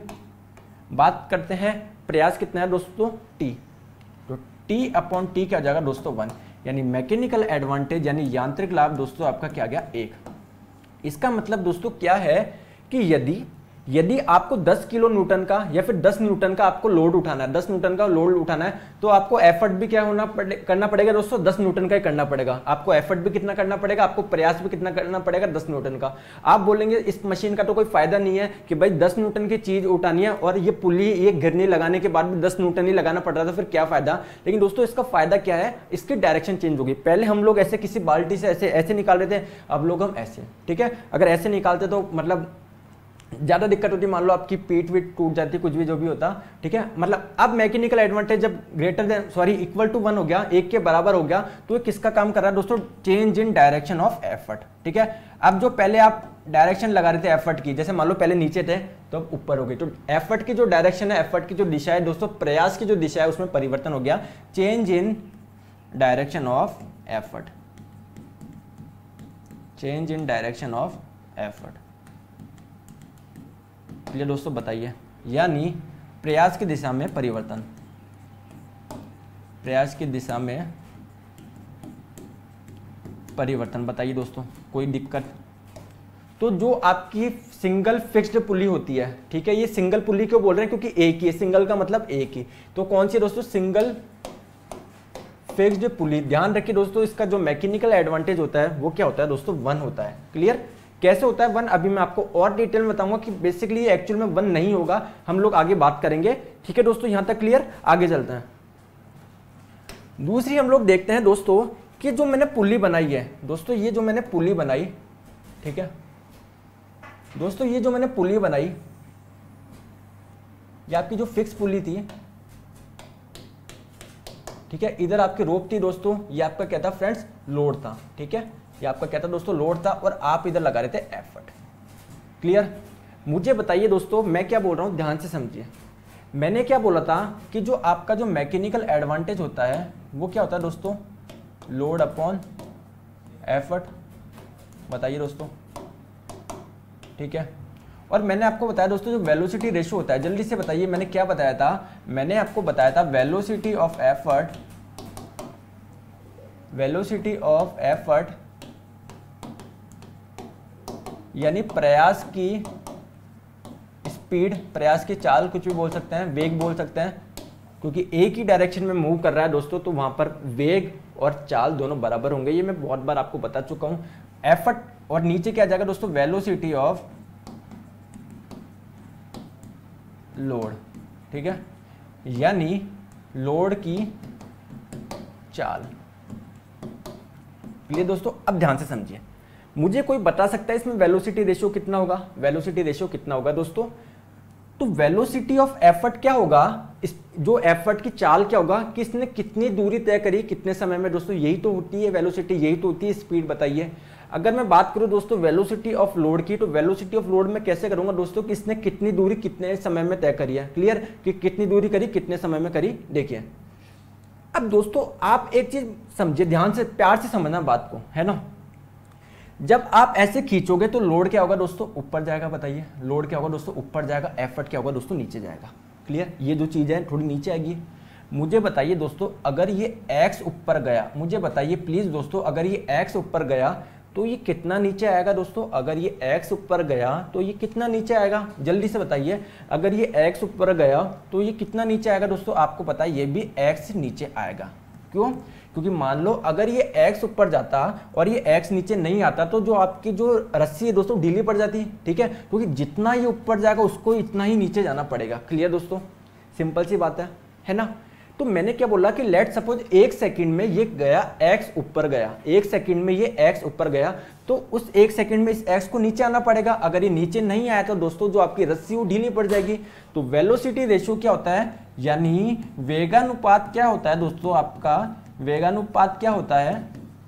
बात करते हैं प्रयास कितना है दोस्तों, टी, तो टी अपॉन टी क्या हो जाएगा दोस्तों 1, यानी मैकेनिकल एडवांटेज यानी यांत्रिक लाभ दोस्तों आपका क्या आ गया 1। इसका मतलब दोस्तों क्या है कि यदि आपको 10 किलो न्यूटन का या फिर 10 न्यूटन का आपको लोड उठाना है, 10 न्यूटन का लोड उठाना है, तो आपको एफर्ट भी क्या करना पड़ेगा दोस्तों, 10 न्यूटन का ही करना पड़ेगा। आपको एफर्ट भी कितना करना पड़ेगा, आपको प्रयास भी कितना करना पड़ेगा, 10 न्यूटन का। आप बोलेंगे इस मशीन का तो कोई फायदा नहीं है कि भाई 10 न्यूटन की चीज उठानी है और ये पुली, ये गिरनी लगाने के बाद भी 10 न्यूटन ही लगाना पड़ रहा था, फिर क्या फायदा। लेकिन दोस्तों इसका फायदा क्या है, इसकी डायरेक्शन चेंज होगी। पहले हम लोग ऐसे किसी बाल्टी से ऐसे निकाल रहे थे, अब लोग हम ऐसे, ठीक है। अगर ऐसे निकालते तो मतलब ज्यादा दिक्कत होती, मान लो आपकी पीठ वीट टूट जाती, कुछ भी जो भी होता, ठीक है। मतलब अब मैकेनिकल एडवांटेज जब इक्वल टू 1 हो गया, 1 के बराबर हो गया, तो ये किसका काम कर रहा है दोस्तों, change in direction of effort, ठीक है। अब जो पहले आप डायरेक्शन लगा रहे थे एफर्ट की, जैसे मान लो पहले नीचे थे तो अब ऊपर हो गई, तो एफर्ट की जो डायरेक्शन है, एफर्ट की जो दिशा है दोस्तों, प्रयास की जो दिशा है उसमें परिवर्तन हो गया, change in direction of effort, change in direction of effort, clear दोस्तों, बताइए। यानी प्रयास की दिशा में परिवर्तन, प्रयास की दिशा में परिवर्तन। बताइए दोस्तों कोई दिक्कत? तो जो आपकी सिंगल फिक्स्ड पुली होती है, ठीक है, ये सिंगल पुली क्यों बोल रहे हैं? क्योंकि एक ही है, सिंगल का मतलब एक ही। तो कौन सी दोस्तों? Single fixed pulley. ध्यान रखिए दोस्तों, इसका जो मैकेनिकल एडवांटेज होता है वो क्या होता है दोस्तों? 1 होता है। क्लियर? कैसे होता है 1? अभी मैं आपको और डिटेल में बताऊंगा कि बेसिकली ये एक्चुअल में 1 नहीं होगा, हम लोग आगे बात करेंगे। ठीक है दोस्तों, यहां तक क्लियर? आगे चलते हैं। दूसरी हम लोग देखते हैं दोस्तों कि जो मैंने पुली बनाई है दोस्तों, ये जो मैंने पुली बनाई, ठीक है दोस्तों, ये जो मैंने पुली बनाई, ये आपकी जो फिक्स पुली थी, ठीक है, इधर आपकी रोप थी दोस्तों, ये आपका क्या था फ्रेंड्स? लोड था। ठीक है, ये आपका क्या था दोस्तों? लोड था, और आप इधर लगा रहे थे एफर्ट। क्लियर? मुझे बताइए दोस्तों, मैं क्या बोल रहा हूं, ध्यान से समझिए। मैंने क्या बोला था कि जो आपका जो मैकेनिकल एडवांटेज होता है वो क्या होता है दोस्तों? Load upon effort. बताइए दोस्तों, ठीक है। और मैंने आपको बताया दोस्तों जो वेलोसिटी रेशियो होता है, जल्दी से बताइए, मैंने क्या बताया था? मैंने आपको बताया था velocity of effort, velocity of effort यानी प्रयास की स्पीड, प्रयास की चाल, कुछ भी बोल सकते हैं, वेग बोल सकते हैं, क्योंकि एक ही डायरेक्शन में मूव कर रहा है दोस्तों, तो वहां पर वेग और चाल दोनों बराबर होंगे। ये मैं बहुत बार आपको बता चुका हूं। एफर्ट और नीचे क्या आ जाएगा दोस्तों? Velocity of load. ठीक है, यानी लोड की चाल। क्लियर दोस्तों? अब ध्यान से समझिए, मुझे कोई बता सकता है इसमें वेलोसिटी रेशियो कितना होगा? वेलोसिटी रेशियो कितना होगा दोस्तों? तो वेलोसिटी ऑफ एफर्ट क्या होगा? इस जो एफर्ट की चाल क्या होगा कि इसने कितनी दूरी तय करी कितने समय में दोस्तों, यही तो होती है वेलोसिटी, यही तो होती है स्पीड। बताइए, अगर मैं बात करूं दोस्तों वेलोसिटी ऑफ लोड की, तो वेलोसिटी ऑफ लोड में कैसे करूंगा दोस्तों कि इसने कितनी दूरी कितने समय में तय करी है। क्लियर? कि कितनी दूरी करी कितने समय में करी। देखिए अब दोस्तों आप एक चीज समझिए, ध्यान से प्यार से समझना बात को, है ना। जब आप ऐसे खींचोगे तो लोड क्या होगा दोस्तों? ऊपर जाएगा। बताइए, लोड क्या होगा दोस्तों? ऊपर जाएगा। एफर्ट क्या होगा दोस्तों? नीचे जाएगा। क्लियर? ये जो चीज है थोड़ी नीचे आएगी। मुझे बताइए दोस्तों, अगर ये एक्स ऊपर गया, मुझे बताइए प्लीज दोस्तों, अगर ये एक्स ऊपर गया तो ये कितना नीचे आएगा दोस्तों? अगर ये एक्स ऊपर गया तो ये कितना नीचे आएगा? जल्दी से बताइए, अगर ये एक्स ऊपर गया तो ये कितना नीचे आएगा दोस्तों? आपको पता है ये भी एक्स नीचे आएगा। क्यों? क्योंकि मान लो अगर ये एक्स ऊपर जाता और ये एक्स नीचे नहीं आता तो जो आपकी जो रस्सी है दोस्तों ढीली पड़ जाती। ठीक है, क्योंकि जितना ये ऊपर जाएगा उसको इतना ही नीचे जाना पड़ेगा। क्लियर दोस्तों? सिंपल सी बात है ना। तो मैंने क्या बोला कि लेट सपोज 1 सेकंड में ये गया एक्स ऊपर गया, 1 सेकंड में ये एक्स ऊपर गया, तो उस 1 सेकंड में इस एक्स को नीचे आना पड़ेगा। अगर ये नीचे नहीं आया तो दोस्तों जो आपकी रस्सी वो ढीली पड़ जाएगी। तो वेलोसिटी रेशियो क्या होता है? यानी वेगानुपात क्या होता है दोस्तों? आपका वेगानुपात क्या होता है?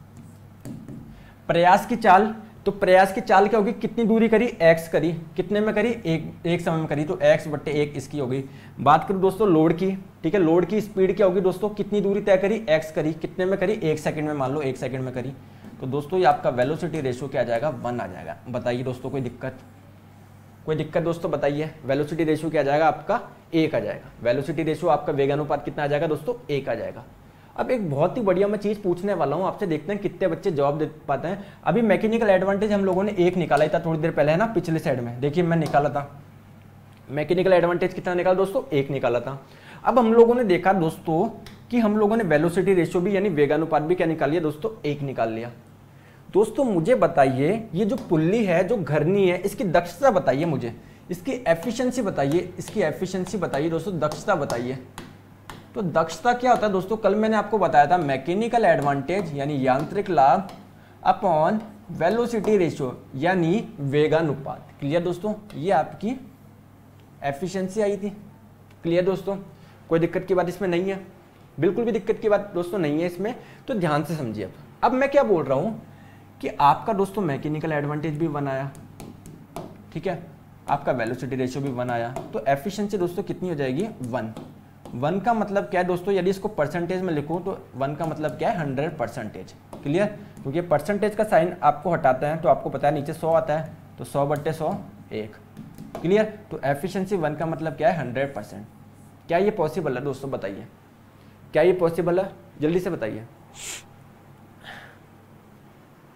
प्रयास की चाल। तो प्रयास की चाल क्या होगी? कितनी दूरी करी? एक्स करी। कितने में करी? एक समय में करी, तो एक्स बट्टे 1 इसकी हो गई। बात करूं दोस्तों लोड की, ठीक है, लोड की स्पीड क्या होगी दोस्तों? कितनी दूरी तय करी? एक्स करी। कितने में करी? 1 सेकंड में, मान लो 1 सेकंड में करी। तो दोस्तों ये आपका वेलोसिटी रेशियो क्या आ जाएगा? 1 आ जाएगा। बताइए दोस्तों कोई दिक्कत? कोई दिक्कत दोस्तों? बताइए, वेलोसिटी रेशियो क्या आ जाएगा आपका? 1 आ जाएगा। वेलोसिटी रेशियो आपका वेगानुपात कितना आ जाएगा दोस्तों? 1 आ जाएगा। अब एक बहुत ही बढ़िया मैं चीज पूछने वाला हूं आपसे, देखते हैं कितने बच्चे जवाब दे पाते हैं। अभी मैकेनिकल एडवांटेज हम लोगों ने 1 निकाला ही था थोड़ी देर पहले, है ना, पिछले साइड में। देखिए मैं निकाला था मैकेनिकल एडवांटेज कितना निकाला दोस्तों? 1 निकाला था। अब हम लोगों ने देखा दोस्तों कि हम लोगों ने वेलोसिटी रेशियो भी यानी वेगानुपात भी क्या निकाल लिया दोस्तों? 1 निकाल लिया। दोस्तों मुझे बताइए, ये जो पुल्ली है, जो घरनी है, इसकी दक्षता बताइए मुझे, इसकी एफिशिएंसी बताइए, इसकी एफिशिएंसी बताइए दोस्तों, दक्षता बताइए। तो दक्षता क्या होता है दोस्तों? कल मैंने आपको बताया था मैकेनिकल एडवांटेज यानी यांत्रिक लाभ अपॉन वेलोसिटी रेशियो यानी वेगानुपात। क्लियर दोस्तों? ये आपकी एफिशिएंसी आई थी। क्लियर दोस्तों? कोई दिक्कत की बात इसमें नहीं है, बिल्कुल भी दिक्कत की बात दोस्तों नहीं है इसमें। तो ध्यान से समझिए। अब मैं क्या बोल रहा हूं कि आपका दोस्तों मैकेनिकल एडवांटेज भी 1 आया, ठीक है, आपका वेलोसिटी रेशियो भी 1 आया, तो एफिशिएंसी दोस्तों कितनी हो जाएगी? 1 का मतलब क्या है दोस्तों? यदि इसको परसेंटेज में लिखूं तो 1 का मतलब क्या है? 100%। क्लियर? क्योंकि परसेंटेज का साइन आपको हटाते हैं तो आपको पता है नीचे 100 आता है, तो 100 बट्टे 100 1। क्लियर? तो एफिशिएंसी 1 का मतलब क्या है? 100%। क्या ये पॉसिबल है दोस्तों? बताइए, क्या ये पॉसिबल है? जल्दी से बताइए।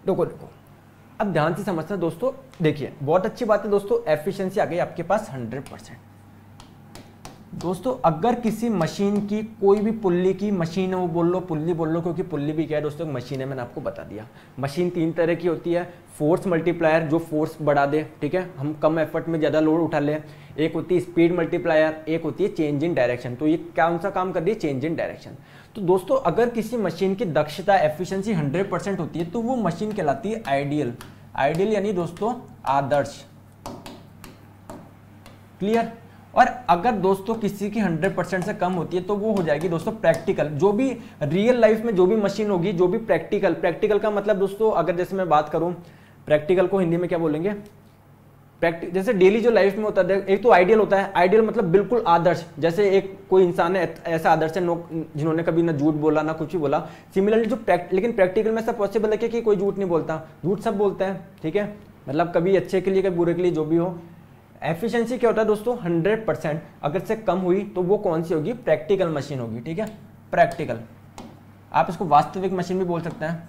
देखो देखो अब ध्यान से समझना दोस्तों, देखिए बहुत अच्छी बात है दोस्तों, एफिशिएंसी आ गई आपके पास 100%। दोस्तों अगर किसी मशीन की कोई भी पुल्ली की मशीन है, वो बोल लो पुल्ली बोल लो, क्योंकि पुल्ली भी क्या है दोस्तों, मशीन है, मैंने आपको बता दिया। मशीन 3 तरह की होती है, फोर्स मल्टीप्लायर जो फोर्स बढ़ा दे, ठीक है, हम कम एफर्ट में ज़्यादा लोड उठा लें। एक होती है स्पीड मल्टीप्लायर, एक होती है चेंज इन डायरेक्शन। तो ये कौन सा काम कर रही है, चेंज इन डायरेक्शन। तो दोस्तों अगर किसी मशीन की दक्षता एफिशिएंसी 100% होती है तो वो मशीन कहलाती है आइडियल। आइडियल यानी दोस्तों आदर्श, क्लियर। और अगर दोस्तों किसी की 100% से कम होती है तो वो हो जाएगी दोस्तों प्रैक्टिकल। जो भी रियल लाइफ में जो भी मशीन होगी, जो भी प्रैक्टिकल, प्रैक्टिकल का मतलब दोस्तों अगर जैसे मैं बात करूं, प्रैक्टिकल को हिंदी में क्या बोलेंगे, जैसे डेली जो लाइफ में होता है, एक तो आइडियल होता है, आइडियल मतलब बिल्कुल आदर्श, जैसे एक कोई इंसान है ऐसा आदर्श है जिन्होंने कभी ना झूठ बोला ना कुछ भी बोला। सिमिलरली जो लेकिन प्रैक्टिकल में सब पॉसिबल है कि कोई झूठ नहीं बोलता, झूठ सब बोलते हैं, ठीक है, मतलब कभी अच्छे के लिए कभी बुरे के लिए, जो भी हो। एफिशिएंसी क्या होता है दोस्तों 100%, अगर से कम हुई तो वो कौन सी होगी, प्रैक्टिकल मशीन होगी, ठीक है, प्रैक्टिकल। आप इसको वास्तविक मशीन भी बोल सकते हैं,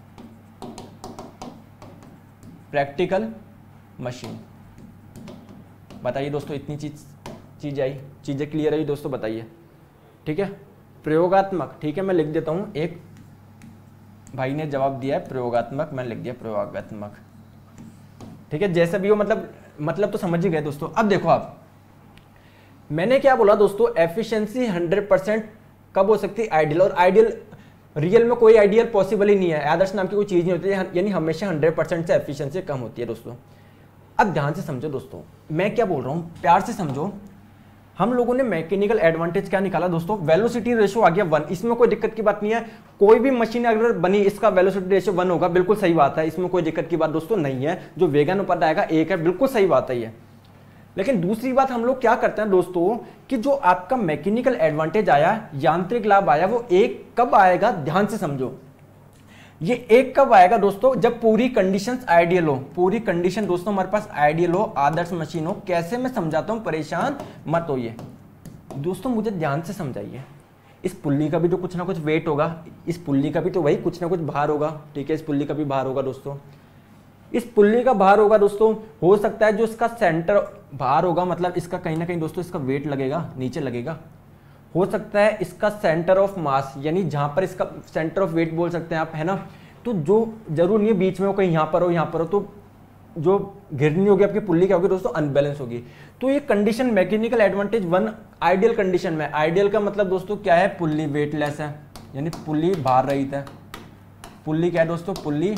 प्रैक्टिकल मशीन। बताइए दोस्तों, इतनी चीज आई, चीजें क्लियर आई दोस्तों, बताइए, ठीक है। प्रयोगात्मक, ठीक है, मैं लिख देता हूं, एक भाई ने जवाब दिया है प्रयोगात्मक, मैंने लिख दिया प्रयोगात्मक, ठीक है, जैसा भी हो, मतलब तो समझ ही गए दोस्तों। अब देखो आप, मैंने क्या बोला दोस्तों, एफिशिएंसी 100% कब हो सकती है, आइडियल। और आइडियल रियल में कोई आइडियल पॉसिबल ही नहीं है, आदर्श नाम की कोई चीज नहीं होती है, यानी हमेशा 100% से एफिशिएंसी कम होती है दोस्तों। अब ध्यान से समझो दोस्तों, मैं क्या बोल रहा हूं, प्यार से समझो। हम लोगों ने मैकेनिकल एडवांटेज क्या निकाला दोस्तों, वेलोसिटी रेशियो आ गया 1, इसमें कोई दिक्कत की बात नहीं है। कोई भी मशीन अगर बनी इसका वेलोसिटी रेशियो 1 होगा, बिल्कुल सही बात है, इसमें कोई दिक्कत की बात दोस्तों नहीं है। जो वेगानुपात आएगा 1 है, बिल्कुल सही बात है ये। लेकिन दूसरी बात हम लोग क्या करते हैं दोस्तों, कि जो आपका मैकेनिकल एडवांटेज आया, यांत्रिक लाभ आया, वो 1 कब आएगा, ध्यान से समझो। ये 1 कब आएगा दोस्तों, जब पूरी कंडीशंस आइडियल हो। पूरी कंडीशन दोस्तों हमारे पास आइडियल हो, आदर्श मशीन हो। कैसे मैं समझाता हूं, परेशान मत होइए दोस्तों, मुझे ध्यान से समझाइए। इस पुल्ली का भी तो कुछ ना कुछ वेट होगा, इस पुल्ली का भी तो वही कुछ ना कुछ भार होगा, ठीक है, इस पुल्ली का भी भार होगा दोस्तों, इस पुल्ली का भार होगा दोस्तों। हो सकता है जो इसका सेंटर भार होगा, मतलब इसका कहीं ना कहीं दोस्तों इसका वेट लगेगा, नीचे लगेगा। हो सकता है इसका सेंटर ऑफ मास, यानी जहां पर इसका सेंटर ऑफ वेट बोल सकते हैं आप, है ना। तो जो जरूर नहीं है बीच में हो, कहीं यहां पर हो, यहां पर हो, तो जो घिरनी होगी आपकी पुल्ली क्या होगी दोस्तों, अनबैलेंस होगी। तो ये condition mechanical advantage 1 ideal condition में। आइडियल का मतलब दोस्तों क्या है, पुल्ली वेटलेस है, यानी पुल्ली भार रहित है। पुल्ली क्या है दोस्तों, पुल्ली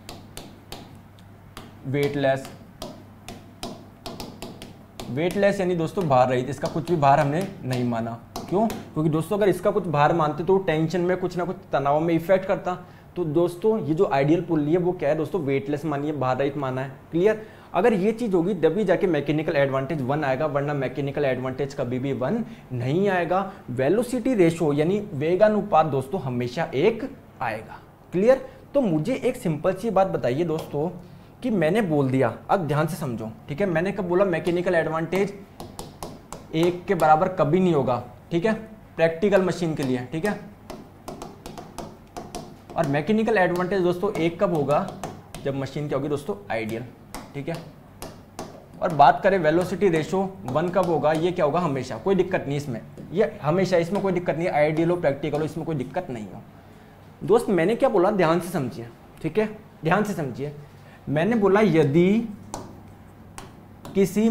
वेटलेस, वेटलेस यानी दोस्तों भार रहित, इसका कुछ भी भार हमने नहीं माना। क्यों, क्योंकि दोस्तों अगर इसका कुछ भार मानते तो टेंशन में कुछ ना कुछ तनाव में इफेक्ट करता। तो दोस्तों ये जो आइडियल पुल्ली है वो क्या है दोस्तों, वेटलेस मानिए, भार रहित माना है, क्लियर। अगर ये चीज होगी तभी जाके मैकेनिकल एडवांटेज 1 आएगा, वरना मैकेनिकल एडवांटेज कभी भी 1 नहीं आएगा। वेलोसिटी रेशो यानी वेगानुपात दोस्तों हमेशा 1 आएगा, क्लियर। तो मुझे एक सिंपल सी बात बताइए दोस्तों, कि मैंने बोल दिया, अब ध्यान से समझो, ठीक है, मैंने कब बोला मैकेनिकल एडवांटेज 1 के बराबर कभी नहीं होगा, ठीक है, प्रैक्टिकल मशीन के लिए, ठीक है। और मैकेनिकल एडवांटेज दोस्तों 1 कब होगा, जब मशीन क्या होगी दोस्तों, आइडियल, ठीक है। और बात करें वेलोसिटी रेशो 1 कब होगा, ये क्या होगा, हमेशा, कोई दिक्कत नहीं इसमें, ये हमेशा, इसमें कोई दिक्कत नहीं, आइडियल हो प्रैक्टिकल हो, इसमें कोई दिक्कत नहीं हो। दोस्त मैंने क्या बोला, ध्यान से समझिए, ठीक है, ध्यान से समझिए। मैंने बोला यदि किसी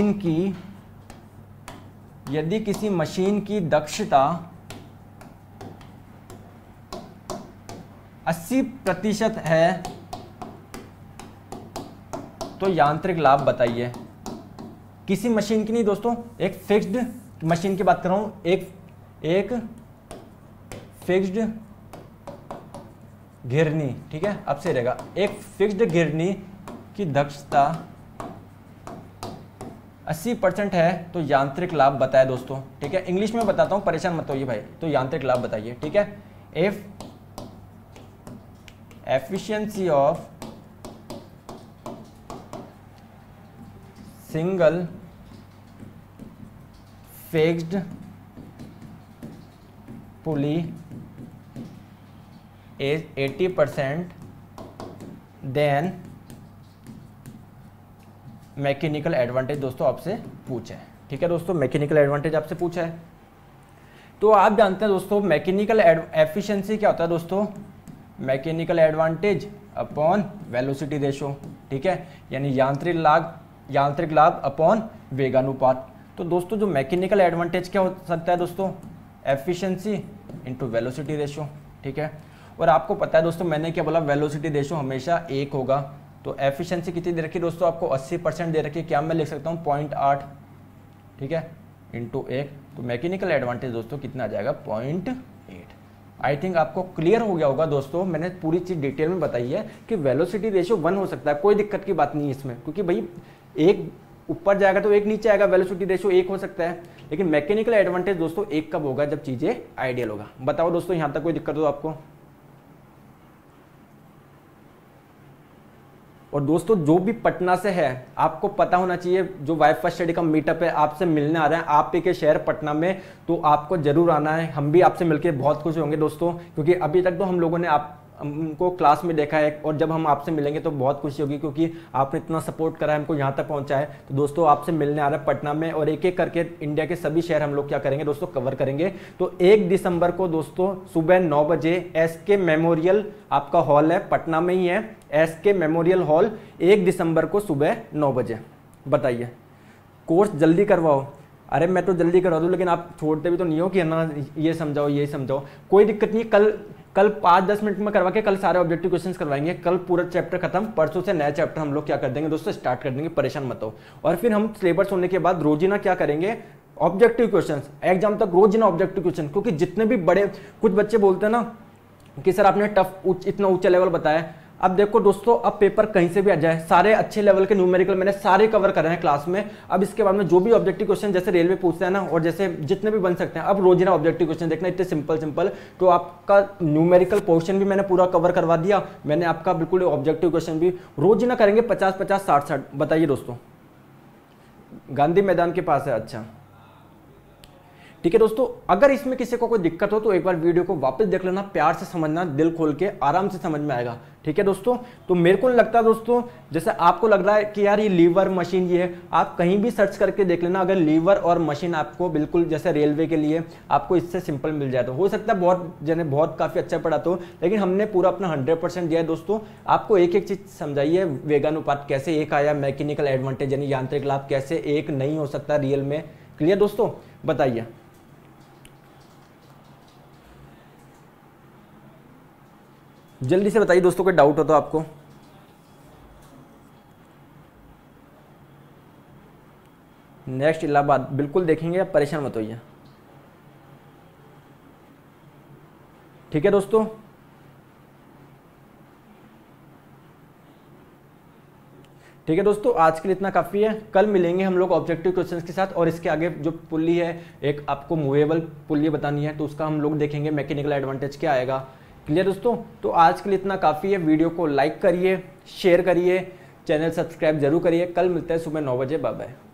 मशीन की दक्षता 80% है तो यांत्रिक लाभ बताइए। किसी मशीन की नहीं दोस्तों, एक फिक्स्ड मशीन की बात कर रहा हूं, एक फिक्स्ड घिरनी, ठीक है, अब से रहेगा, एक फिक्स्ड घिरनी की दक्षता 80% है तो यांत्रिक लाभ बताए दोस्तों, ठीक है। इंग्लिश में बताता हूं, परेशान मत होइए भाई, तो यांत्रिक लाभ बताइए, ठीक है। If efficiency of single fixed pulley is 80% then mechanical advantage दोस्तों आपसे पूछा है। ठीक है दोस्तों, मैकेनिकल एडवांटेज आपसे पूछा है। तो आप जानते हैं दोस्तों मैकेनिकल एफिशिएंसी क्या होता है दोस्तों, mechanical advantage upon velocity ratio. ठीक है, यानी यांत्रिक लाभ अपॉन वेगानुपात। तो दोस्तों जो मैकेनिकल एडवांटेज क्या हो सकता है दोस्तों, एफिशिएंसी इनटू वेलोसिटी रेशो। ठीक है, और आपको पता है दोस्तों मैंने क्या बोला, वेलोसिटी रेशो हमेशा 1 होगा। तो एफिशिएंसी कितनी दे रखी है दोस्तों, आपको 80% दे रखी है, क्या मैं लिख सकता हूँ 0.8। ठीक है, इंटू 1, तो मैकेनिकल एडवांटेज दोस्तों कितना आ जाएगा 0.8। आई थिंक आपको क्लियर हो गया होगा दोस्तों, मैंने पूरी चीज डिटेल में बताई है कि वेलोसिटी रेशियो 1 हो सकता है, कोई दिक्कत की बात नहीं है इसमें, क्योंकि भाई एक ऊपर जाएगा तो एक नीचे आएगा, वेलोसिटी रेशियो 1 हो सकता है। लेकिन मैकेनिकल एडवांटेज दोस्तों 1 कब होगा, जब चीजें आइडियल होगा। बताओ दोस्तों यहां तक कोई दिक्कत हो आपको। और दोस्तों जो भी पटना से है आपको पता होना चाहिए, जो वाईफाई स्टडी का मीटअप है आपसे मिलने आ रहे हैं, आप के शहर पटना में, तो आपको जरूर आना है। हम भी आपसे मिलकर बहुत खुश होंगे दोस्तों, क्योंकि अभी तक तो हम लोगों ने हमको क्लास में देखा है, और जब हम आपसे मिलेंगे तो बहुत खुशी होगी, क्योंकि आपने इतना सपोर्ट करा है, हमको यहाँ तक पहुँचा है। तो दोस्तों आपसे मिलने आ रहा है पटना में, और एक एक करके इंडिया के सभी शहर हम लोग क्या करेंगे दोस्तों, कवर करेंगे। तो 1 दिसंबर को दोस्तों सुबह 9 बजे SK मेमोरियल आपका हॉल है, पटना में ही है, SK मेमोरियल हॉल, 1 दिसंबर को सुबह 9 बजे। बताइए, कोर्स जल्दी करवाओ। अरे मैं तो जल्दी करवा दूँ, लेकिन आप छोड़ते भी तो नहीं हो कि है ना, ये समझाओ। कोई दिक्कत नहीं, कल 5-10 मिनट में करवा के कल सारे ऑब्जेक्टिव क्वेश्चंस करवाएंगे। कल पूरा चैप्टर खत्म, परसों से नया चैप्टर हम लोग क्या कर देंगे दोस्तों, स्टार्ट कर देंगे, परेशान मत हो। और फिर हम सिलेबस होने के बाद रोजिना क्या करेंगे, ऑब्जेक्टिव क्वेश्चंस, एग्जाम तक रोजिना ऑब्जेक्टिव क्वेश्चन। क्योंकि जितने भी बड़े, कुछ बच्चे बोलते हैं ना कि सर आपने इतना ऊंचा लेवल बताया। अब देखो दोस्तों, अब पेपर कहीं से भी आ जाए, सारे अच्छे लेवल के न्यूमेरिकल मैंने सारे कवर कर रहे हैं क्लास में। अब इसके बाद में जो भी ऑब्जेक्टिव क्वेश्चन जैसे रेलवे पूछते हैं ना, और जैसे जितने भी बन सकते हैं, अब रोजिना ऑब्जेक्टिव क्वेश्चन देखना, इतने सिंपल। तो आपका न्यूमेरिकल पोर्शन भी मैंने पूरा कवर करवा दिया, मैंने आपका बिल्कुल ऑब्जेक्टिव क्वेश्चन भी रोजिना करेंगे, 50-50, 60-60। बताइए दोस्तों, गांधी मैदान के पास है, अच्छा ठीक है दोस्तों। अगर इसमें किसी को कोई दिक्कत हो तो एक बार वीडियो को वापस देख लेना, प्यार से समझना, दिल खोल के आराम से समझ में आएगा। ठीक है दोस्तों, तो मेरे को नहीं लगता दोस्तों, जैसे आपको लग रहा है कि यार ये लीवर मशीन ये है, आप कहीं भी सर्च करके देख लेना। अगर लीवर और मशीन आपको बिल्कुल जैसे रेलवे के लिए आपको इससे सिंपल मिल जाए, तो हो सकता है बहुत जने बहुत काफी अच्छा पढ़ा तो, लेकिन हमने पूरा अपना 100% दिया है दोस्तों। आपको एक एक चीज समझाइए, वेगानुपात कैसे 1 आया, मैकेनिकल एडवांटेज यानी यांत्रिक लाभ कैसे 1 नहीं हो सकता रियल में। क्लियर दोस्तों, बताइए। जल्दी से बताइए दोस्तों, कोई डाउट हो तो आपको। नेक्स्ट इलाहाबाद बिल्कुल देखेंगे, आप परेशान मत होइए। ठीक है दोस्तों, ठीक है दोस्तों, आज के लिए इतना काफी है। कल मिलेंगे हम लोग ऑब्जेक्टिव क्वेश्चंस के साथ, और इसके आगे जो पुल्ली है, एक आपको मूवेबल पुल्ली बतानी है, तो उसका हम लोग देखेंगे मैकेनिकल एडवांटेज क्या आएगा। क्लियर दोस्तों, तो आज के लिए इतना काफ़ी है। वीडियो को लाइक करिए, शेयर करिए, चैनल सब्सक्राइब जरूर करिए। कल मिलते हैं सुबह 9 बजे। Bye bye.